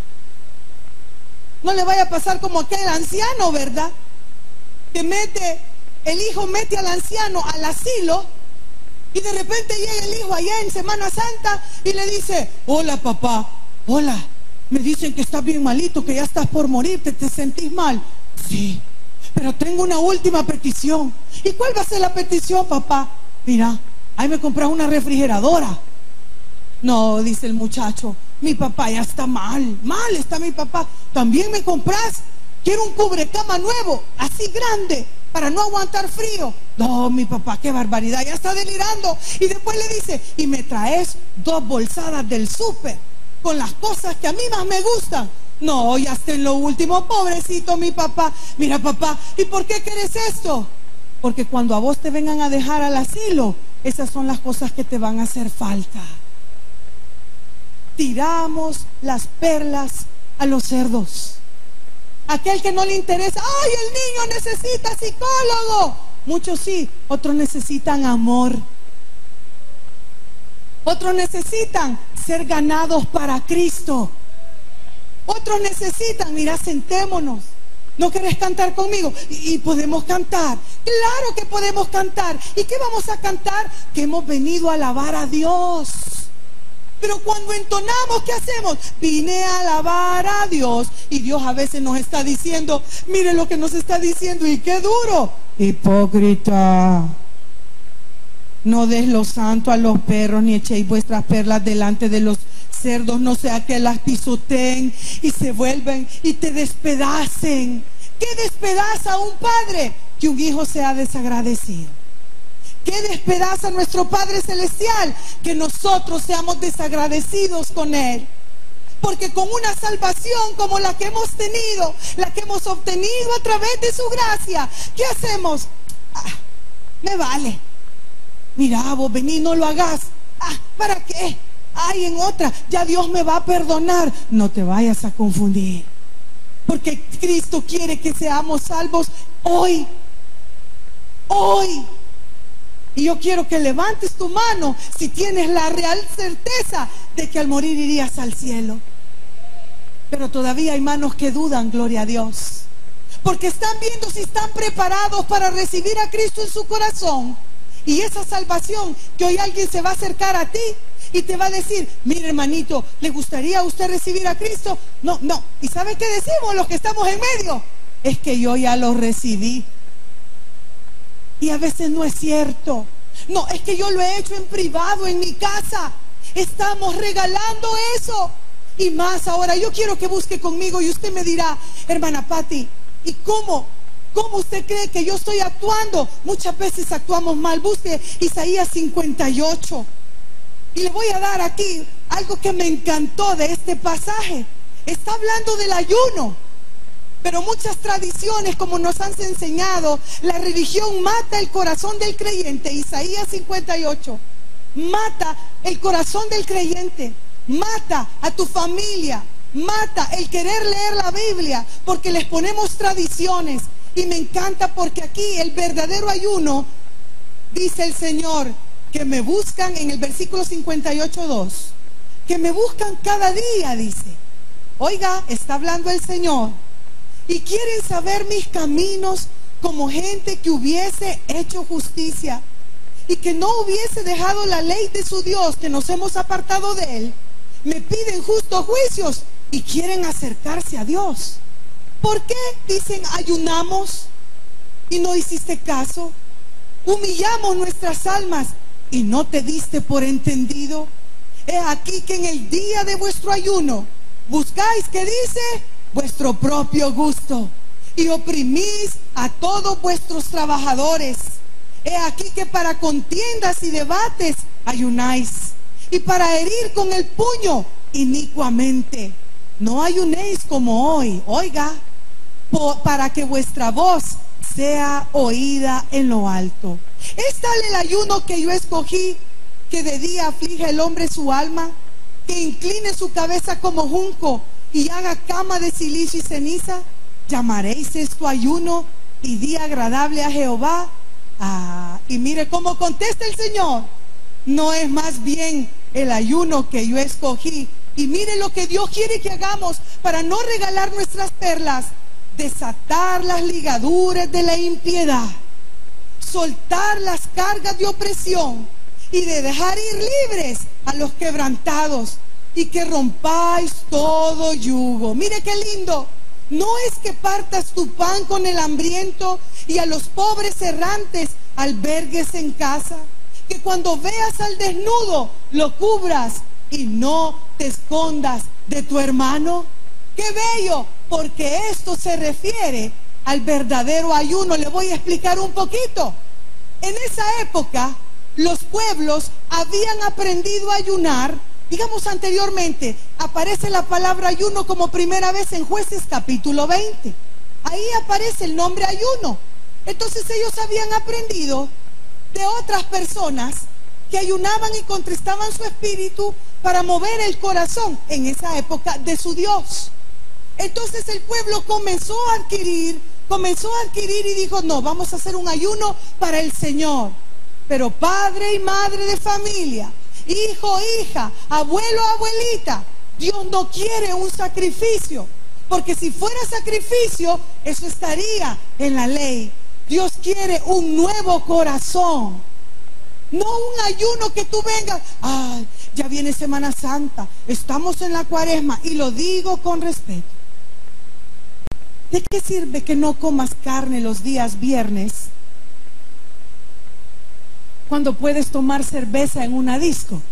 [SPEAKER 5] No le vaya a pasar como aquel anciano, ¿verdad? Que mete, el hijo mete al anciano al asilo y de repente llega el hijo allá en Semana Santa y le dice, hola papá, hola, me dicen que estás bien malito, que ya estás por morirte, ¿te sentís mal? Sí, pero tengo una última petición. ¿Y cuál va a ser la petición, papá? Mira, ahí me compras una refrigeradora. No, dice el muchacho, mi papá ya está mal, mal está mi papá. También me compras, quiero un cubrecama nuevo, así grande, para no aguantar frío. No, mi papá, qué barbaridad, ya está delirando. Y después le dice, y me traes dos bolsadas del súper con las cosas que a mí más me gustan. No, ya está en lo último, pobrecito mi papá. Mira papá, ¿y por qué quieres esto? Porque cuando a vos te vengan a dejar al asilo, esas son las cosas que te van a hacer falta. Tiramos las perlas a los cerdos. Aquel que no le interesa, ay, el niño necesita psicólogo. Muchos sí, otros necesitan amor. Otros necesitan ser ganados para Cristo. Otros necesitan, mira, sentémonos. ¿No querés cantar conmigo? Y, y podemos cantar. Claro que podemos cantar. ¿Y qué vamos a cantar? Que hemos venido a alabar a Dios. Pero cuando entonamos, ¿qué hacemos? Vine a alabar a Dios. Y Dios a veces nos está diciendo, mire lo que nos está diciendo, y qué duro. Hipócrita, no des lo santo a los perros, ni echéis vuestras perlas delante de los cerdos, no sea que las pisoteen y se vuelven y te despedacen. ¿Qué despedaza a un padre? Que un hijo sea desagradecido. ¿Qué despedaza a nuestro Padre Celestial? Que nosotros seamos desagradecidos con Él. Porque con una salvación como la que hemos tenido, la que hemos obtenido a través de su gracia, ¿qué hacemos? Ah, me vale. Mira, vos vení, no lo hagas. Ah, ¿para qué? Ay, en otra, ya Dios me va a perdonar. No te vayas a confundir. Porque Cristo quiere que seamos salvos hoy. Hoy. Y yo quiero que levantes tu mano si tienes la real certeza de que al morir irías al cielo. Pero todavía hay manos que dudan, gloria a Dios. Porque están viendo si están preparados para recibir a Cristo en su corazón. Y esa salvación, que hoy alguien se va a acercar a ti y te va a decir, mire hermanito, ¿le gustaría a usted recibir a Cristo? No, no. ¿Y sabe qué decimos los que estamos en medio? Es que yo ya lo recibí. Y a veces no es cierto. No, es que yo lo he hecho en privado, en mi casa. Estamos regalando eso. Y más ahora, yo quiero que busque conmigo y usted me dirá, hermana Patti, ¿y cómo? ¿Cómo usted cree que yo estoy actuando? Muchas veces actuamos mal. Busque Isaías cincuenta y ocho. Y le voy a dar aquí algo que me encantó de este pasaje. Está hablando del ayuno. Pero muchas tradiciones, como nos han enseñado, la religión mata el corazón del creyente. Isaías cincuenta y ocho mata el corazón del creyente. mata a tu familia, mata el querer leer la Biblia, porque les ponemos tradiciones. Y me encanta porque aquí el verdadero ayuno, dice el Señor, que me buscan en el versículo cincuenta y ocho, dos, que me buscan cada día, dice. Oiga, está hablando el Señor. Y quieren saber mis caminos como gente que hubiese hecho justicia y que no hubiese dejado la ley de su Dios, que nos hemos apartado de Él. Me piden justos juicios y quieren acercarse a Dios. ¿Por qué? Dicen, ayunamos y no hiciste caso. Humillamos nuestras almas y no te diste por entendido. He aquí que en el día de vuestro ayuno buscáis, ¿qué dice? Vuestro propio gusto, y oprimís a todos vuestros trabajadores. He aquí que para contiendas y debates ayunáis, y para herir con el puño inicuamente. No ayunéis como hoy, oiga, para que vuestra voz sea oída en lo alto. ¿Es tal el ayuno que yo escogí, que de día aflige el hombre su alma, que incline su cabeza como junco y haga cama de silicio y ceniza? ¿Llamaréis esto ayuno y día agradable a Jehová? Ah, y mire cómo contesta el Señor. No es más bien el ayuno que yo escogí. Y mire lo que Dios quiere que hagamos para no regalar nuestras perlas: desatar las ligaduras de la impiedad, soltar las cargas de opresión y de dejar ir libres a los quebrantados, y que rompáis todo yugo. Mire qué lindo. No es que partas tu pan con el hambriento y a los pobres errantes albergues en casa, que cuando veas al desnudo lo cubras y no te escondas de tu hermano. ¡Qué bello! Porque esto se refiere al verdadero ayuno. Le voy a explicar un poquito. En esa época los pueblos habían aprendido a ayunar. Digamos, anteriormente aparece la palabra ayuno como primera vez en Jueces capítulo veinte. Ahí aparece el nombre ayuno. Entonces ellos habían aprendido de otras personas que ayunaban y contristaban su espíritu para mover el corazón en esa época de su Dios. Entonces el pueblo comenzó a adquirir, comenzó a adquirir y dijo: no, vamos a hacer un ayuno para el Señor. Pero padre y madre de familia, hijo, hija, abuelo, abuelita, Dios no quiere un sacrificio, porque si fuera sacrificio, eso estaría en la ley. Dios quiere un nuevo corazón, no un ayuno que tú vengas, ay, ya viene Semana Santa, estamos en la Cuaresma, y lo digo con respeto. ¿De qué sirve que no comas carne los días viernes cuando puedes tomar cerveza en una disco?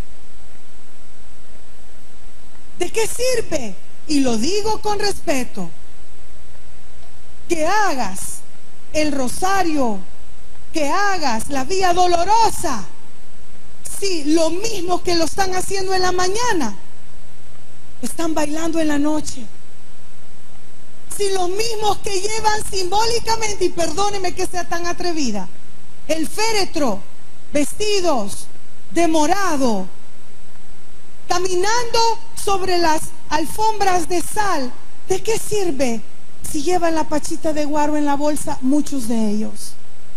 [SPEAKER 5] ¿De qué sirve? Y lo digo con respeto, que hagas el rosario, que hagas la vía dolorosa, si lo mismo que lo están haciendo en la mañana, están bailando en la noche. Si los mismos que llevan simbólicamente, y perdóneme que sea tan atrevida, el féretro, vestidos de morado, caminando sobre las alfombras de sal, ¿de qué sirve si llevan la pachita de guaro en la bolsa? Muchos de ellos.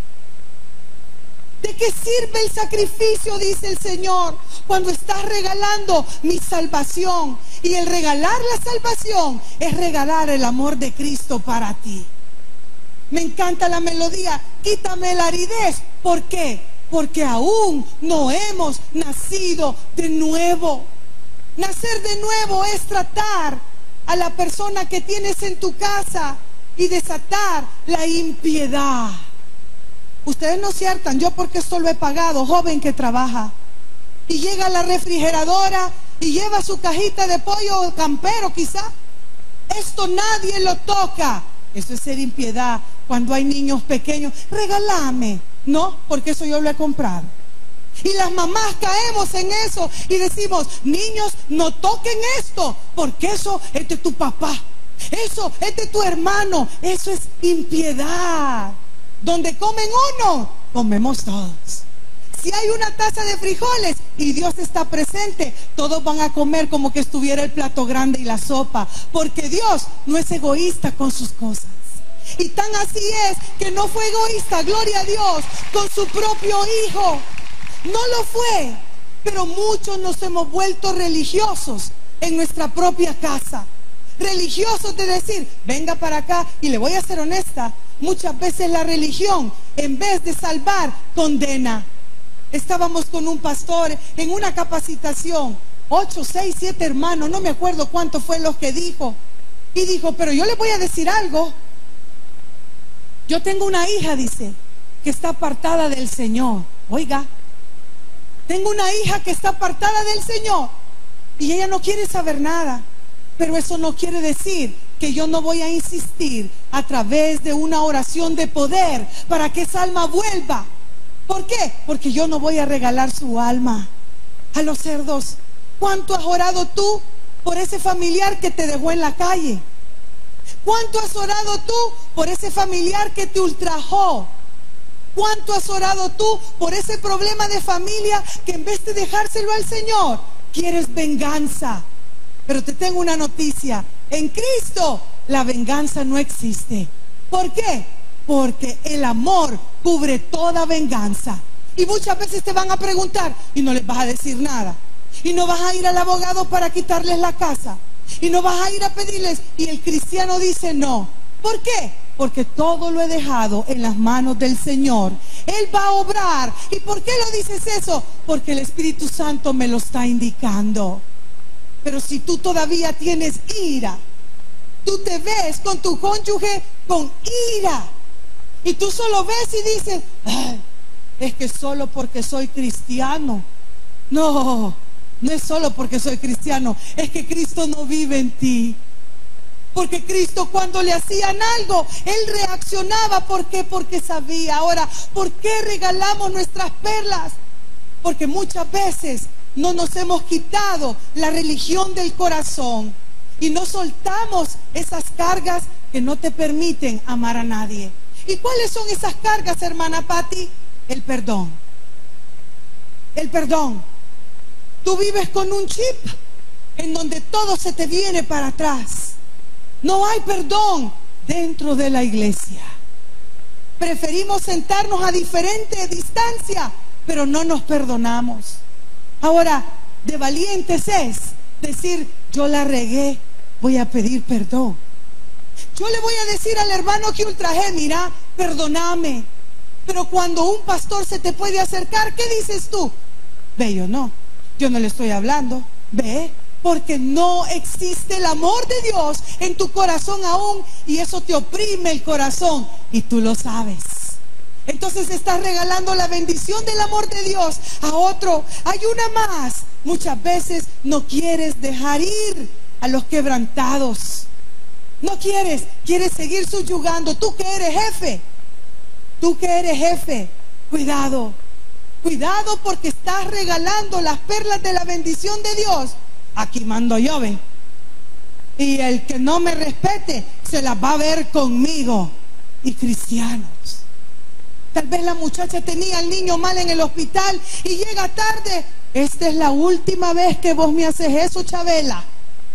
[SPEAKER 5] ¿De qué sirve el sacrificio? Dice el Señor, cuando estás regalando mi salvación. Y el regalar la salvación es regalar el amor de Cristo para ti. Me encanta la melodía, quítame la aridez. ¿Por qué? Porque aún no hemos nacido de nuevo. Nacer de nuevo es tratar a la persona que tienes en tu casa y desatar la impiedad. Ustedes no ciertan, yo porque esto lo he pagado, joven que trabaja y llega a la refrigeradora y lleva su cajita de pollo campero quizá. Esto nadie lo toca. Eso es ser impiedad. Cuando hay niños pequeños, regálame. No, porque eso yo lo he comprado. Y las mamás caemos en eso y decimos: niños, no toquen esto, porque eso es de tu papá, eso es de tu hermano. Eso es impiedad. Donde comen uno, comemos todos. Si hay una taza de frijoles y Dios está presente, todos van a comer como que estuviera el plato grande y la sopa, porque Dios no es egoísta con sus cosas. Y tan así es que no fue egoísta, gloria a Dios, con su propio hijo. No lo fue, pero muchos nos hemos vuelto religiosos en nuestra propia casa. Religiosos de decir, venga para acá. Y le voy a ser honesta, muchas veces la religión, en vez de salvar, condena. Estábamos con un pastor en una capacitación, ocho, seis, siete hermanos, no me acuerdo cuánto fue los que dijo. Y dijo, pero yo les voy a decir algo. Yo tengo una hija, dice, que está apartada del Señor. Oiga, tengo una hija que está apartada del Señor y ella no quiere saber nada. Pero eso no quiere decir que yo no voy a insistir a través de una oración de poder para que esa alma vuelva. ¿Por qué? Porque yo no voy a regalar su alma a los cerdos. ¿Cuánto has orado tú por ese familiar que te dejó en la calle? ¿Cuánto has orado tú por ese familiar que te ultrajó? ¿Cuánto has orado tú por ese problema de familia que en vez de dejárselo al Señor, quieres venganza? Pero te tengo una noticia, en Cristo la venganza no existe. ¿Por qué? Porque el amor cubre toda venganza. Y muchas veces te van a preguntar y no les vas a decir nada. Y no vas a ir al abogado para quitarles la casa. Y no vas a ir a pedirles. Y el cristiano dice no. ¿Por qué? Porque todo lo he dejado en las manos del Señor. Él va a obrar. ¿Y por qué lo dices eso? Porque el Espíritu Santo me lo está indicando. Pero si tú todavía tienes ira, tú te ves con tu cónyuge con ira, y tú solo ves y dices, ay, es que solo porque soy cristiano. No, no es solo porque soy cristiano, es que Cristo no vive en ti. Porque Cristo, cuando le hacían algo, Él reaccionaba. ¿Por qué? Porque sabía. Ahora, ¿por qué regalamos nuestras perlas? Porque muchas veces no nos hemos quitado la religión del corazón y no soltamos esas cargas que no te permiten amar a nadie. ¿Y cuáles son esas cargas, hermana Patti? El perdón. El perdón. Tú vives con un chip en donde todo se te viene para atrás. No hay perdón dentro de la iglesia. Preferimos sentarnos a diferente distancia, pero no nos perdonamos. Ahora, de valientes es decir, yo la regué, voy a pedir perdón. Yo le voy a decir al hermano que ultrajé, mira, perdóname. Pero cuando un pastor se te puede acercar, ¿qué dices tú? Ve, yo no, yo no le estoy hablando. Ve, porque no existe el amor de Dios en tu corazón aún, y eso te oprime el corazón y tú lo sabes. Entonces estás regalando la bendición del amor de Dios a otro. Hay una más. Muchas veces no quieres dejar ir a los quebrantados. No quieres, quieres seguir subyugando. Tú que eres jefe, tú que eres jefe, cuidado, cuidado, porque estás regalando las perlas de la bendición de Dios. Aquí mando yo, ven. Y el que no me respete se las va a ver conmigo. Y cristianos, tal vez la muchacha tenía al niño mal en el hospital y llega tarde. Esta es la última vez que vos me haces eso, Chabela.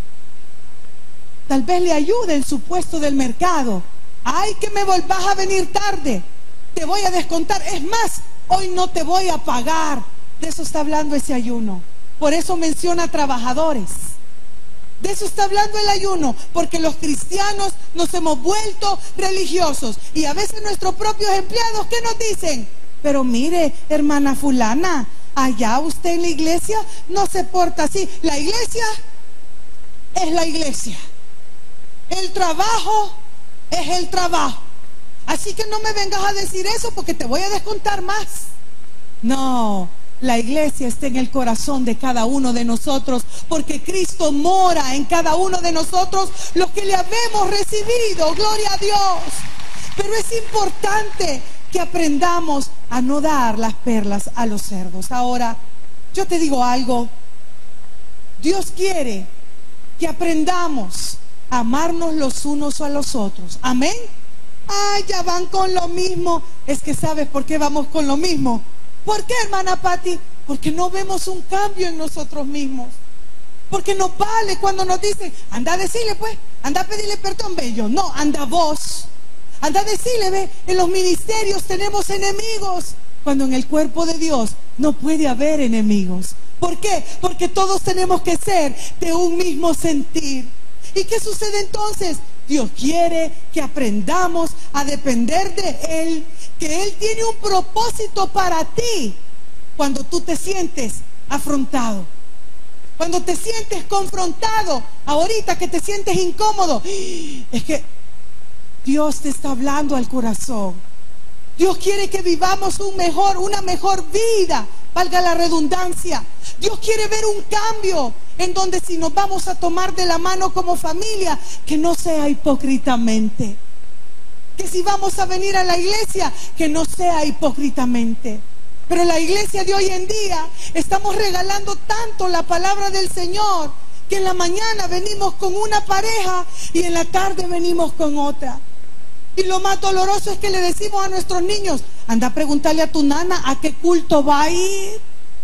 [SPEAKER 5] Tal vez le ayude en su puesto del mercado. Ay, que me volvás a venir tarde, te voy a descontar. Es más, hoy no te voy a pagar. De eso está hablando ese ayuno. Por eso menciona trabajadores. De eso está hablando el ayuno, porque los cristianos nos hemos vuelto religiosos. Y a veces nuestros propios empleados, ¿qué nos dicen? Pero mire, hermana fulana, allá usted en la iglesia no se porta así. La iglesia es la iglesia. El trabajo es el trabajo. Así que no me vengas a decir eso porque te voy a descontar más. No. La iglesia está en el corazón de cada uno de nosotros, porque Cristo mora en cada uno de nosotros, los que le habemos recibido, gloria a Dios. Pero es importante que aprendamos a no dar las perlas a los cerdos. Ahora, yo te digo algo, Dios quiere que aprendamos a amarnos los unos a los otros. Amén. Ah, ya van con lo mismo. Es que ¿sabes por qué vamos con lo mismo? ¿Por qué, hermana Patti? Porque no vemos un cambio en nosotros mismos. Porque nos vale cuando nos dicen, anda a decirle pues, anda a pedirle perdón, ve. Yo, no, anda vos. Anda a decirle, ve, en los ministerios tenemos enemigos. Cuando en el cuerpo de Dios no puede haber enemigos. ¿Por qué? Porque todos tenemos que ser de un mismo sentir. ¿Y qué sucede entonces? Dios quiere que aprendamos a depender de Él, que Él tiene un propósito para ti cuando tú te sientes afrontado, cuando te sientes confrontado, ahorita que te sientes incómodo. Es que Dios te está hablando al corazón. Dios quiere que vivamos un mejor, una mejor vida, valga la redundancia. Dios quiere ver un cambio en donde si nos vamos a tomar de la mano como familia, que no sea hipócritamente. Que si vamos a venir a la iglesia, que no sea hipócritamente. Pero la iglesia de hoy en día, estamos regalando tanto la palabra del Señor, que en la mañana venimos con una pareja y en la tarde venimos con otra. Y lo más doloroso es que le decimos a nuestros niños, anda a preguntarle a tu nana a qué culto va a ir.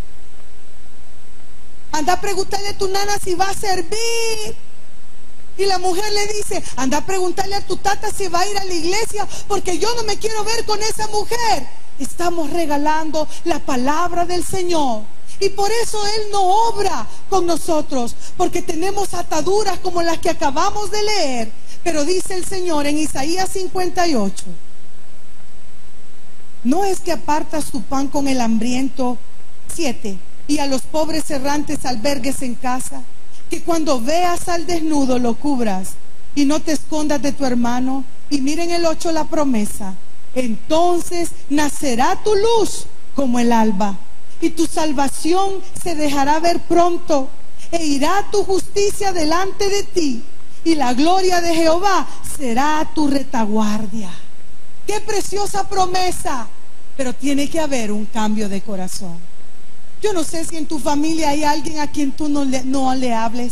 [SPEAKER 5] Anda a preguntarle a tu nana si va a servir. Y la mujer le dice, anda a preguntarle a tu tata si va a ir a la iglesia, porque yo no me quiero ver con esa mujer. Estamos regalando la palabra del Señor. Y por eso Él no obra con nosotros, porque tenemos ataduras como las que acabamos de leer. Pero dice el Señor en Isaías cincuenta y ocho, no es que apartas tu pan con el hambriento, siete, y a los pobres errantes albergues en casa, que cuando veas al desnudo lo cubras y no te escondas de tu hermano. Y miren el ocho, la promesa, entonces nacerá tu luz como el alba y tu salvación se dejará ver pronto, e irá tu justicia delante de ti, y la gloria de Jehová será tu retaguardia. Qué preciosa promesa, pero tiene que haber un cambio de corazón. Yo no sé si en tu familia hay alguien a quien tú no le, no le hables.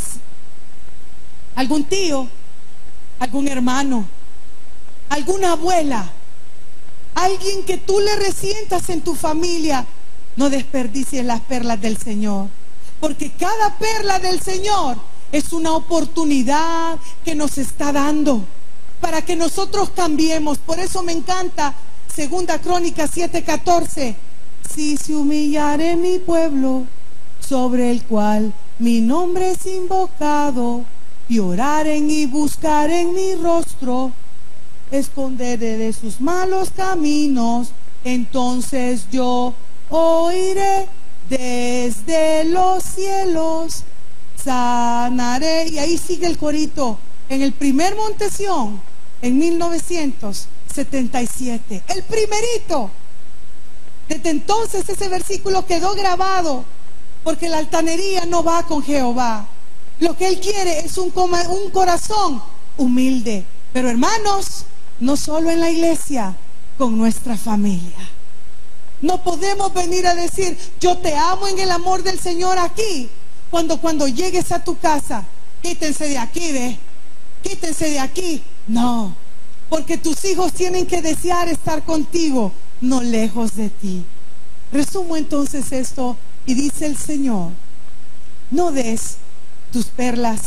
[SPEAKER 5] Algún tío, algún hermano, alguna abuela, alguien que tú le resientas en tu familia. No desperdicies las perlas del Señor, porque cada perla del Señor es una oportunidad que nos está dando para que nosotros cambiemos. Por eso me encanta Segunda Crónica siete catorce. Si se humillare mi pueblo, sobre el cual mi nombre es invocado, y oraren y buscaren mi rostro, esconderé de sus malos caminos, entonces yo oiré desde los cielos, sanaré. Y ahí sigue el corito, en el primer Monte Sión, en mil novecientos setenta y siete, el primerito. Desde entonces ese versículo quedó grabado, porque la altanería no va con Jehová. Lo que Él quiere es un, un corazón humilde. Pero hermanos, no solo en la iglesia, con nuestra familia. No podemos venir a decir, yo te amo en el amor del Señor aquí, cuando cuando llegues a tu casa, quítense de aquí, ve, quítense de aquí. No, porque tus hijos tienen que desear estar contigo, no lejos de ti. Resumo entonces esto y dice el Señor, no des tus perlas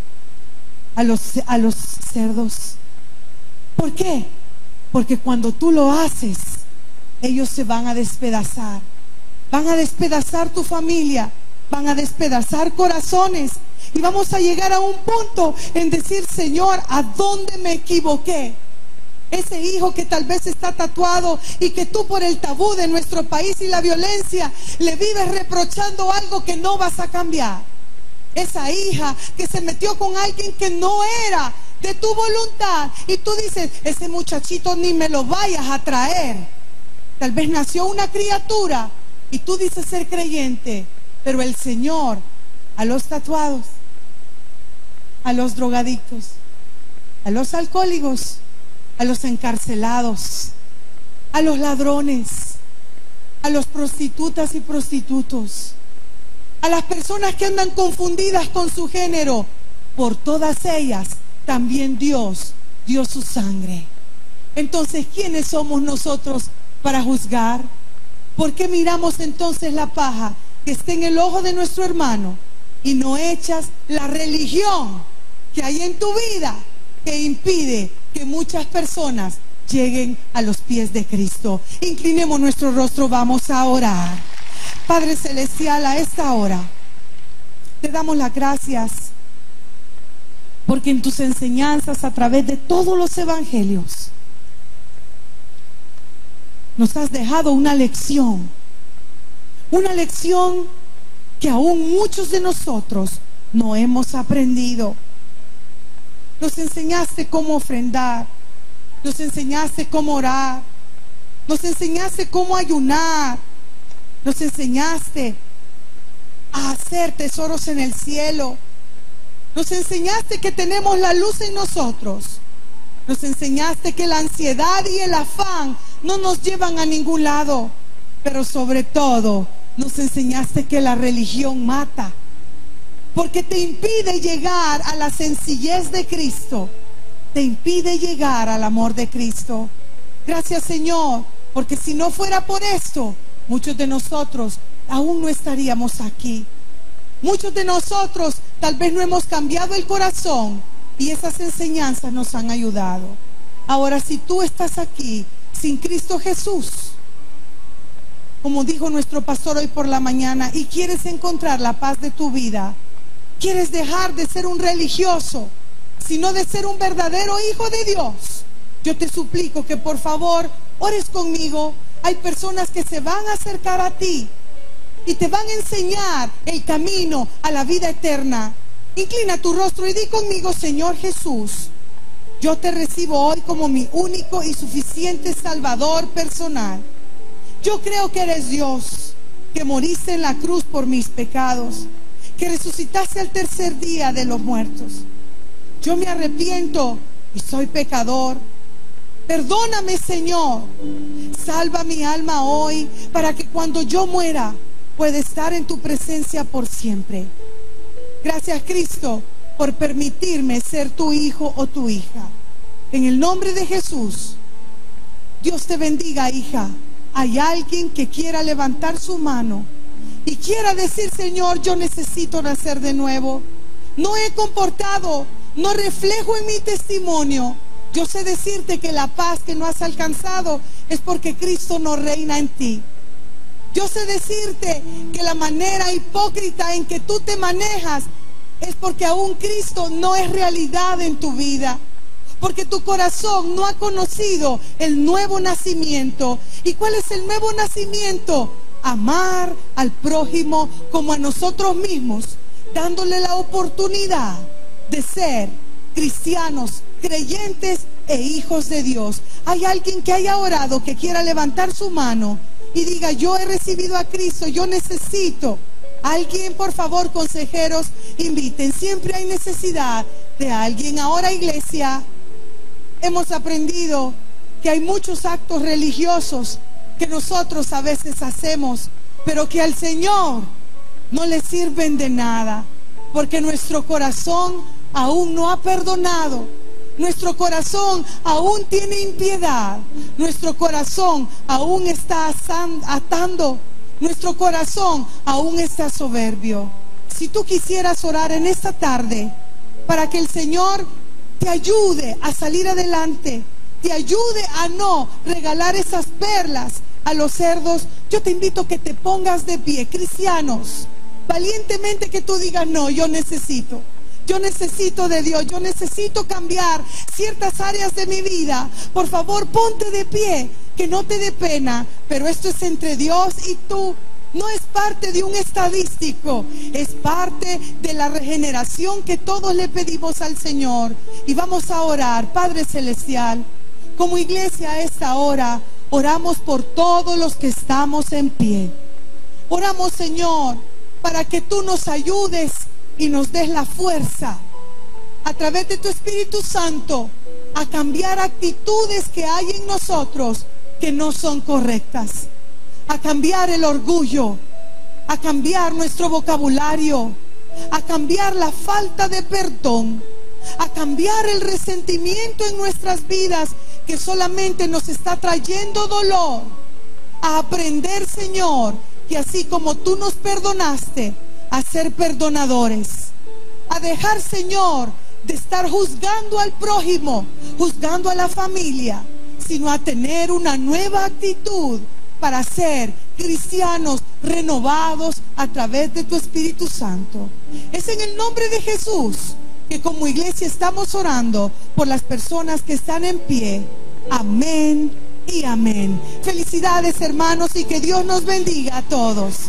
[SPEAKER 5] a los, a los cerdos. ¿Por qué? Porque cuando tú lo haces, ellos se van a despedazar, van a despedazar tu familia, van a despedazar corazones, y vamos a llegar a un punto en decir, Señor, ¿a dónde me equivoqué? Ese hijo que tal vez está tatuado y que tú por el tabú de nuestro país y la violencia le vives reprochando algo que no vas a cambiar. Esa hija que se metió con alguien que no era de tu voluntad y tú dices, ese muchachito ni me lo vayas a traer. Tal vez nació una criatura y tú dices ser creyente, pero el Señor a los tatuados, a los drogadictos, a los alcohólicos, a los encarcelados, a los ladrones, a los prostitutas y prostitutos, a las personas que andan confundidas con su género, por todas ellas también Dios dio su sangre. Entonces, ¿quiénes somos nosotros para juzgar? ¿Por qué miramos entonces la paja que está en el ojo de nuestro hermano y no echas la religión que hay en tu vida que impide que muchas personas lleguen a los pies de Cristo? Inclinemos nuestro rostro, vamos a orar. Padre Celestial, a esta hora te damos las gracias porque en tus enseñanzas a través de todos los evangelios nos has dejado una lección, una lección que aún muchos de nosotros no hemos aprendido. Nos enseñaste cómo ofrendar, nos enseñaste cómo orar, nos enseñaste cómo ayunar, nos enseñaste a hacer tesoros en el cielo, nos enseñaste que tenemos la luz en nosotros, nos enseñaste que la ansiedad y el afán no nos llevan a ningún lado, pero sobre todo nos enseñaste que la religión mata, porque te impide llegar a la sencillez de Cristo, te impide llegar al amor de Cristo. Gracias, Señor, porque si no fuera por esto, muchos de nosotros aún no estaríamos aquí. Muchos de nosotros tal vez no hemos cambiado el corazón y esas enseñanzas nos han ayudado. Ahora, si tú estás aquí sin Cristo Jesús, como dijo nuestro pastor hoy por la mañana, y quieres encontrar la paz de tu vida, quieres dejar de ser un religioso, sino de ser un verdadero hijo de Dios, yo te suplico que por favor ores conmigo. Hay personas que se van a acercar a ti y te van a enseñar el camino a la vida eterna. Inclina tu rostro y di conmigo: Señor Jesús, yo te recibo hoy como mi único y suficiente Salvador personal. Yo creo que eres Dios, que moriste en la cruz por mis pecados, que resucitaste al tercer día de los muertos. Yo me arrepiento y soy pecador. Perdóname, Señor. Salva mi alma hoy para que cuando yo muera pueda estar en tu presencia por siempre. Gracias, Cristo, por permitirme ser tu hijo o tu hija. En el nombre de Jesús. Dios te bendiga, hija. Hay alguien que quiera levantar su mano y quiera decir: Señor, yo necesito nacer de nuevo. No he comportado, no reflejo en mi testimonio. Yo sé decirte que la paz que no has alcanzado es porque Cristo no reina en ti. Yo sé decirte que la manera hipócrita en que tú te manejas es porque aún Cristo no es realidad en tu vida, porque tu corazón no ha conocido el nuevo nacimiento. ¿Y cuál es el nuevo nacimiento? Amar al prójimo como a nosotros mismos, dándole la oportunidad de ser cristianos, creyentes e hijos de Dios. Hay alguien que haya orado, que quiera levantar su mano y diga: yo he recibido a Cristo, yo necesito. Alguien, por favor, consejeros, inviten. Siempre hay necesidad de alguien. Ahora, iglesia, hemos aprendido que hay muchos actos religiosos que nosotros a veces hacemos, pero que al Señor no le sirven de nada, porque nuestro corazón aún no ha perdonado, nuestro corazón aún tiene impiedad, nuestro corazón aún está atando, nuestro corazón aún está soberbio. Si tú quisieras orar en esta tarde para que el Señor te ayude a salir adelante, te ayude a no regalar esas perlas a los cerdos, yo te invito a que te pongas de pie. Cristianos, valientemente que tú digas: no, yo necesito Yo necesito de Dios, yo necesito cambiar ciertas áreas de mi vida. Por favor, ponte de pie, que no te dé pena, pero esto es entre Dios y tú. No es parte de un estadístico, es parte de la regeneración que todos le pedimos al Señor. Y vamos a orar. Padre Celestial, como iglesia a esta hora, oramos por todos los que estamos en pie. Oramos, Señor, para que tú nos ayudes y nos des la fuerza a través de tu Espíritu Santo a cambiar actitudes que hay en nosotros que no son correctas, a cambiar el orgullo, a cambiar nuestro vocabulario, a cambiar la falta de perdón, a cambiar el resentimiento en nuestras vidas que solamente nos está trayendo dolor, a a aprender, Señor, que así como tú nos perdonaste, a ser perdonadores, a dejar, Señor, de estar juzgando al prójimo, juzgando a la familia, sino a tener una nueva actitud para ser cristianos renovados a través de tu Espíritu Santo. Es en el nombre de Jesús que como iglesia estamos orando por las personas que están en pie. Amén y amén. Felicidades, hermanos, y que Dios nos bendiga a todos.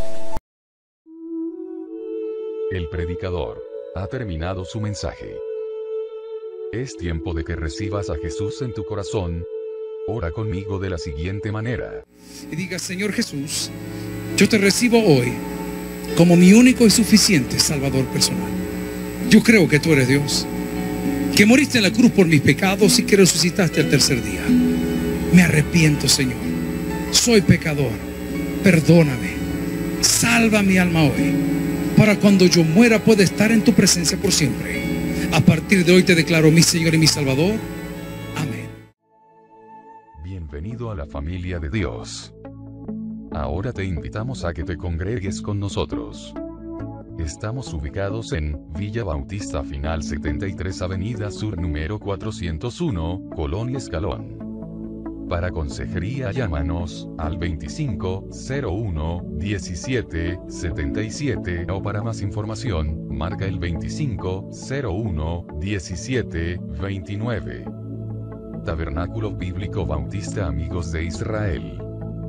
[SPEAKER 6] El predicador ha terminado su mensaje. Es tiempo de que recibas a Jesús en tu corazón. Ora conmigo de la siguiente manera.
[SPEAKER 3] Y diga: Señor Jesús, yo te recibo hoy como mi único y suficiente Salvador personal. Yo creo que tú eres Dios, que moriste en la cruz por mis pecados y que resucitaste al tercer día. Me arrepiento, Señor. Soy pecador. Perdóname. Salva mi alma hoy, para cuando yo muera pueda estar en tu presencia por siempre. A partir de hoy te declaro mi Señor y mi Salvador. Amén.
[SPEAKER 6] Bienvenido a la familia de Dios. Ahora te invitamos a que te congregues con nosotros. Estamos ubicados en Villa Bautista Final setenta y tres Avenida Sur número cuatrocientos uno, Colonia Escalón. Para consejería llámanos al veinticinco cero uno diecisiete setenta y siete o para más información, marca el veinticinco cero uno diecisiete veintinueve. Tabernáculo Bíblico Bautista Amigos de Israel.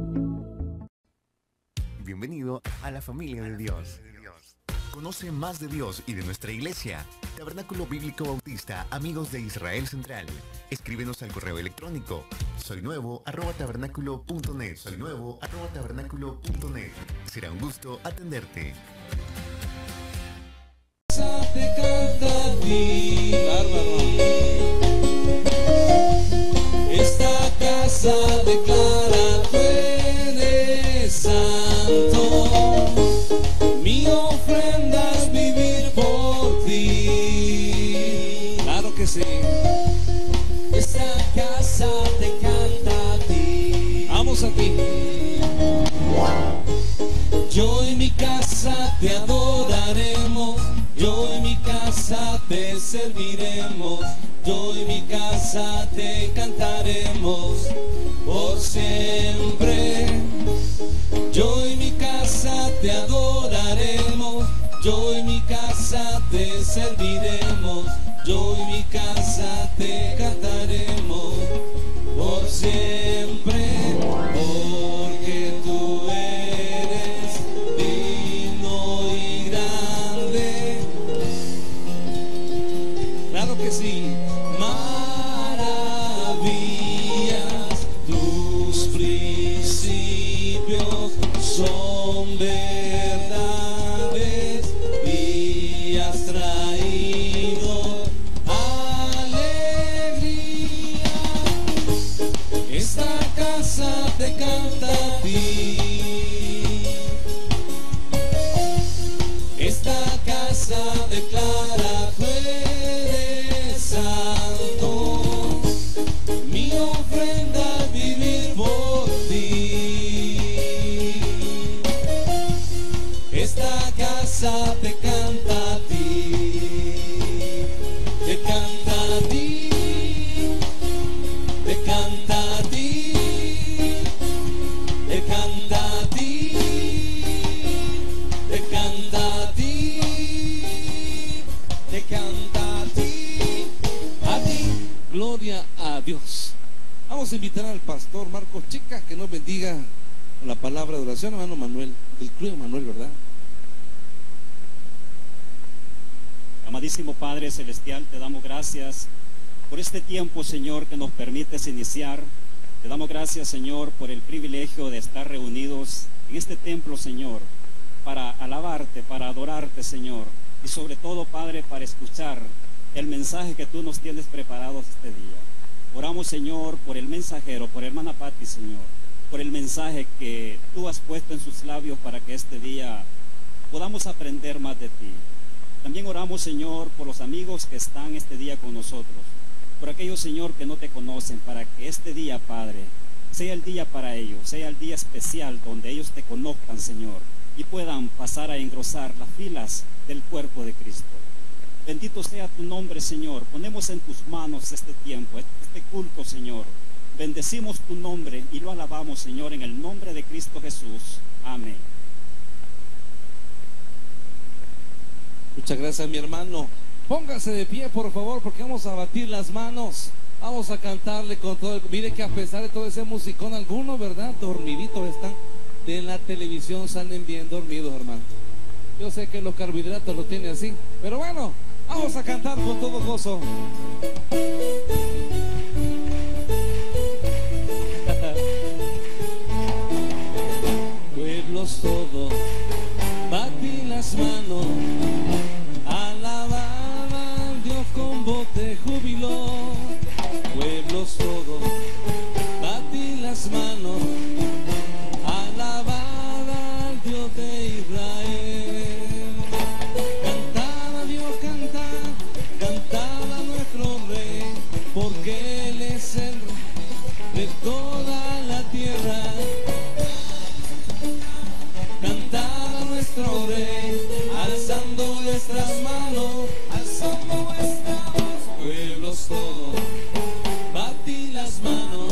[SPEAKER 7] Bienvenido a la familia de Dios. Conoce más de Dios y de nuestra iglesia. Tabernáculo Bíblico Bautista Amigos de Israel Central. Escríbenos al correo electrónico soy nuevo arroba tabernáculo punto net. Soy nuevo arroba tabernáculo punto net. Será un gusto atenderte.
[SPEAKER 1] Esta casa declara tú eres santo. Mi ofrenda es vivir por ti. Claro que sí. Esta casa te canta a ti. Vamos a ti. Yo en mi casa te adoraremos. Yo en mi casa te serviremos. Yo en mi casa te cantaremos por siempre. Yo en mi casa te adoraremos. Yo en mi casa te serviremos. Yo en mi casa te cantaremos por siempre. Porque tú eres digno y grande. Claro que sí. Maravillas, tus principios son verdades y has traído alegría. Esta casa te canta a ti. Esta casa declara tú eres santo. Mi ofrenda es vivir por ti. Esta casa te canta a ti. Te canta a ti. Te canta a ti. Te canta a ti. Te canta a ti. Te canta a ti. A ti. Gloria a Dios. Vamos a invitar al pastor Marcos Chica que nos bendiga con la palabra de oración, hermano Manuel, del Club Manuel, ¿verdad?
[SPEAKER 2] Amadísimo Padre Celestial, te damos gracias por este tiempo, Señor, que nos permites iniciar. Te damos gracias, Señor, por el privilegio de estar reunidos en este templo, Señor, para alabarte, para adorarte, Señor, y sobre todo, Padre, para escuchar el mensaje que tú nos tienes preparado este día. Oramos, Señor, por el mensajero, por hermana Patti, Señor, por el mensaje que tú has puesto en sus labios para que este día podamos aprender más de ti. También oramos, Señor, por los amigos que están este día con nosotros, por aquellos, Señor, que no te conocen, para que este día, Padre, sea el día para ellos, sea el día especial donde ellos te conozcan, Señor, y puedan pasar a engrosar las filas del cuerpo de Cristo. Bendito sea tu nombre, Señor. Ponemos en tus manos este tiempo, este culto, Señor. Bendecimos tu nombre y lo alabamos, Señor, en el nombre de Cristo Jesús. Amén.
[SPEAKER 1] Muchas gracias, mi hermano. Póngase de pie, por favor, porque vamos a batir las manos. Vamos a cantarle con todo el... Mire que a pesar de todo ese musicón, algunos, ¿verdad? Dormiditos están. De la televisión salen bien dormidos, hermano. Yo sé que los carbohidratos lo tienen así, pero bueno, vamos a cantar con todo gozo. Pueblos todos, batí las manos, alababa a Dios con voz de júbilo. Pueblos todos, batí las manos, alabada al Dios de Israel. Cantaba Dios, cantaba, cantaba nuestro Rey, porque Él es el Rey de toda la tierra. Cantaba nuestro Rey, alzando nuestras manos, alzando nuestra voz. Pueblos todos, batí las manos.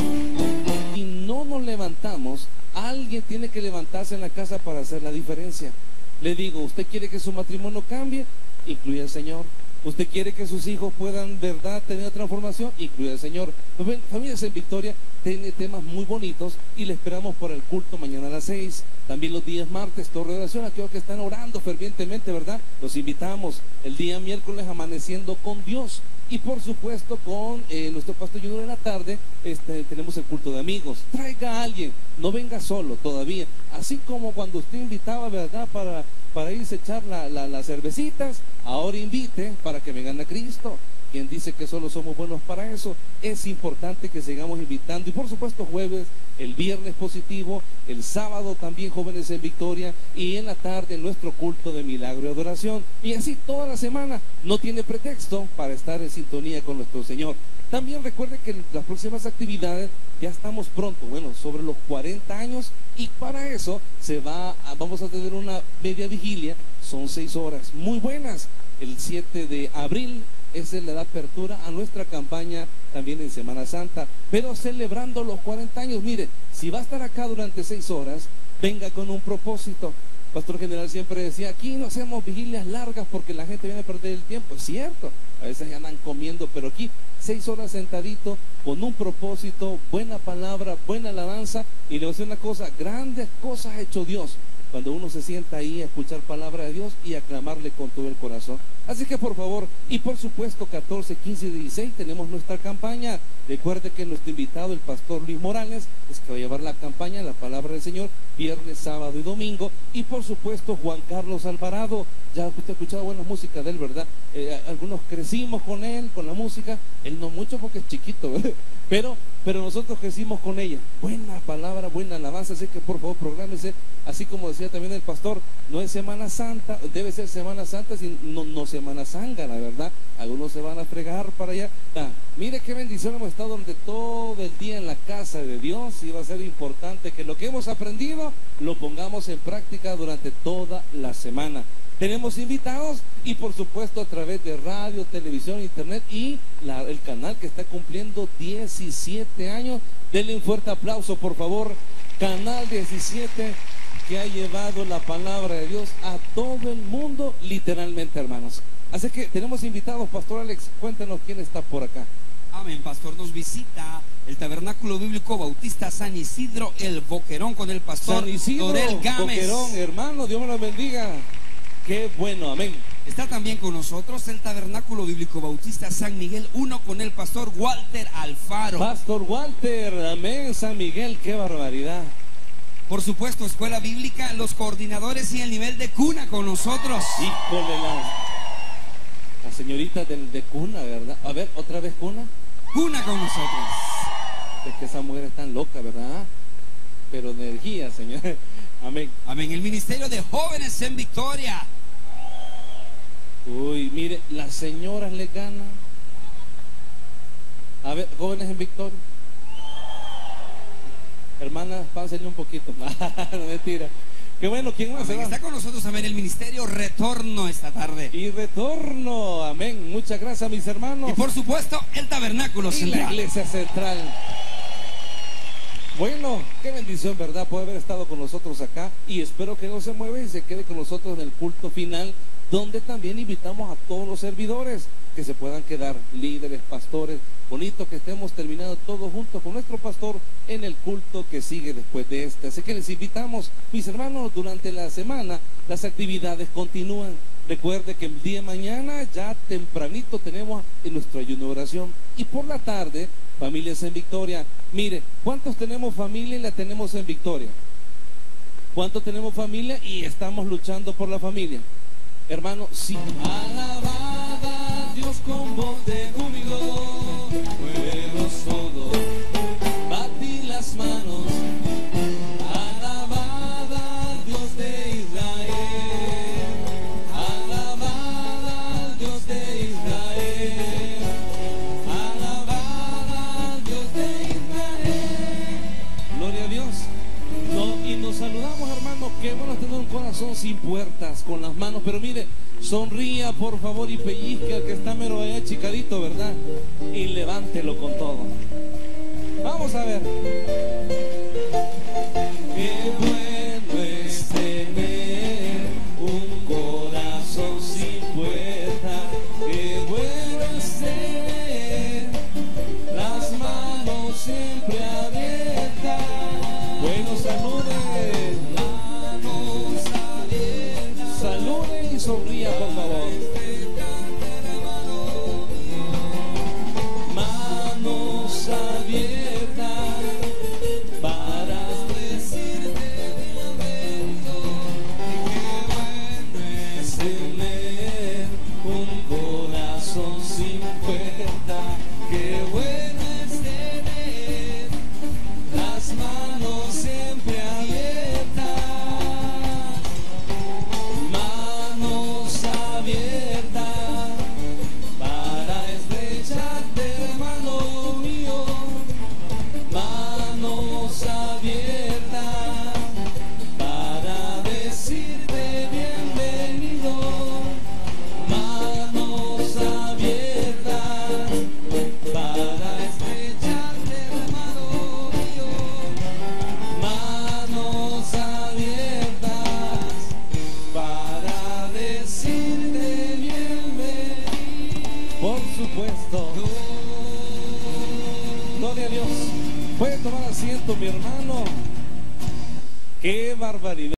[SPEAKER 1] Y no nos levantamos. Alguien tiene que levantarse en la casa para hacer la diferencia. Le digo, ¿usted quiere que su matrimonio cambie? Incluye al Señor. ¿Usted quiere que sus hijos puedan, verdad, tener transformación? Incluye al Señor. Pues ven, Familias en Victoria tiene temas muy bonitos y le esperamos por el culto mañana a las seis. También los días martes, torre de oración, aquellos que están orando fervientemente, ¿verdad? Los invitamos. El día miércoles, amaneciendo con Dios. Y por supuesto con eh, nuestro pastor Junior en la tarde este, tenemos el culto de amigos. Traiga a alguien, no venga solo todavía. Así como cuando usted invitaba, ¿verdad? Para, para irse a echar la, la, las cervecitas, ahora invite para que vengan a Cristo. Quien dice que solo somos buenos para eso, es importante que sigamos invitando. Y por supuesto jueves, el viernes positivo, el sábado también Jóvenes en Victoria, y en la tarde nuestro culto de milagro y adoración. Y así toda la semana, no tiene pretexto para estar en sintonía con nuestro Señor. También recuerde que en las próximas actividades ya estamos pronto, bueno, sobre los cuarenta años, y para eso se va a, vamos a tener una media vigilia, son seis horas muy buenas. El siete de abril esa le da apertura a nuestra campaña también en Semana Santa, pero celebrando los cuarenta años. Mire, si va a estar acá durante seis horas, venga con un propósito. Pastor General siempre decía, aquí no hacemos vigilias largas porque la gente viene a perder el tiempo. Es cierto, a veces ya andan comiendo, pero aquí seis horas sentadito con un propósito, buena palabra, buena alabanza. Y le voy a decir una cosa, grandes cosas ha hecho Dios cuando uno se sienta ahí a escuchar palabra de Dios y a aclamarle con todo el corazón. Así que por favor, y por supuesto catorce, quince y dieciséis tenemos nuestra campaña. Recuerde que nuestro invitado, el pastor Luis Morales, es que va a llevar la campaña, la palabra del Señor, viernes, sábado y domingo. Y por supuesto Juan Carlos Alvarado, ya usted ha escuchado buena música de él, ¿verdad? Eh, algunos crecimos con él, con la música, él no mucho porque es chiquito, ¿verdad? Pero, pero nosotros crecimos con ella. Buena palabra, buena alabanza, así que por favor prográmese. Así como decía también el pastor, no es Semana Santa, debe ser Semana Santa, sin, no, no Semana Zángana, ¿verdad? Algunos se van a fregar para allá. Ah, mire qué bendición, hemos estado durante todo el día en la casa de Dios, y va a ser importante que lo que hemos aprendido lo pongamos en práctica durante toda la semana. Tenemos invitados y por supuesto a través de radio, televisión, internet y la, el canal que está cumpliendo diecisiete años. Denle un fuerte aplauso, por favor. Canal diecisiete, que ha llevado la palabra de Dios a todo el mundo, literalmente, hermanos. Así que tenemos invitados. Pastor Alex, cuéntanos quién está por acá.
[SPEAKER 8] Amén, pastor. Nos visita el Tabernáculo Bíblico Bautista San Isidro, el Boquerón, con el pastor
[SPEAKER 1] San Isidro,
[SPEAKER 8] Dorel Gámez.
[SPEAKER 1] Boquerón, hermano, Dios me lo bendiga. Qué bueno, amén.
[SPEAKER 8] Está también con nosotros el Tabernáculo Bíblico Bautista San Miguel uno con el pastor Walter Alfaro.
[SPEAKER 1] Pastor Walter, amén, San Miguel, qué barbaridad.
[SPEAKER 8] Por supuesto, Escuela Bíblica, los coordinadores y el nivel de cuna con nosotros.
[SPEAKER 1] Híjole, la, la señorita del, de cuna, ¿verdad? A ver, otra vez cuna.
[SPEAKER 8] Cuna con nosotros.
[SPEAKER 1] Es que esa mujer es tan loca, ¿verdad? Pero de energía, Señor. Amén.
[SPEAKER 8] Amén. El Ministerio de Jóvenes en Victoria.
[SPEAKER 1] Uy, mire, las señoras le ganan. A ver, Jóvenes en Victoria. Hermana, pásenle un poquito. No, mentira. Qué bueno, ¿quién más?
[SPEAKER 8] Amén. Está con nosotros también el ministerio Retorno esta tarde.
[SPEAKER 1] Y Retorno, amén. Muchas gracias, mis hermanos.
[SPEAKER 8] Y por supuesto, el Tabernáculo
[SPEAKER 1] y
[SPEAKER 8] Central.
[SPEAKER 1] la Iglesia Central. Bueno, qué bendición, ¿verdad? Poder haber estado con nosotros acá. Y espero que no se mueva y se quede con nosotros en el culto final, donde también invitamos a todos los servidores que se puedan quedar, líderes, pastores. Bonito que estemos terminando todos juntos con nuestro pastor en el culto que sigue después de este. Así que les invitamos, mis hermanos, durante la semana las actividades continúan. Recuerde que el día de mañana ya tempranito tenemos en nuestro ayuno de oración. Y por la tarde, Familias en Victoria. Mire, ¿cuántos tenemos familia y la tenemos en Victoria? ¿Cuántos tenemos familia y estamos luchando por la familia? Hermano, sí. Alabada a Dios con voz de júbilo, pueblos todos, batí las manos. Alabada al Dios de Israel, alabada al Dios de Israel, alabada al Dios de Israel. Gloria a Dios. No, y nos saludamos, hermano. Qué bueno tener un corazón sin puertas, con las manos, pero mire, sonría por favor y pellizque al que está mero allá chicadito, ¿verdad? Y levántelo con todo. Vamos a ver. Qué bueno es tener un corazón sin puerta. Qué bueno es tener las manos siempre abiertas. Bueno, saluden. Saluden y sonría, por favor. Manos abiertas para decirte lamento. Qué bueno es tener un corazón sin puerta. Qué bueno es tener las manos siempre abiertas. Manos abiertas para estrecharte, hermano mío. Manos abiertas para decirte bienvenido. Manos abiertas para estrecharte, hermano mío. Manos abiertas para decirte bienvenido. Por supuesto. Gloria a Dios. Puede tomar asiento, mi hermano. Qué barbaridad.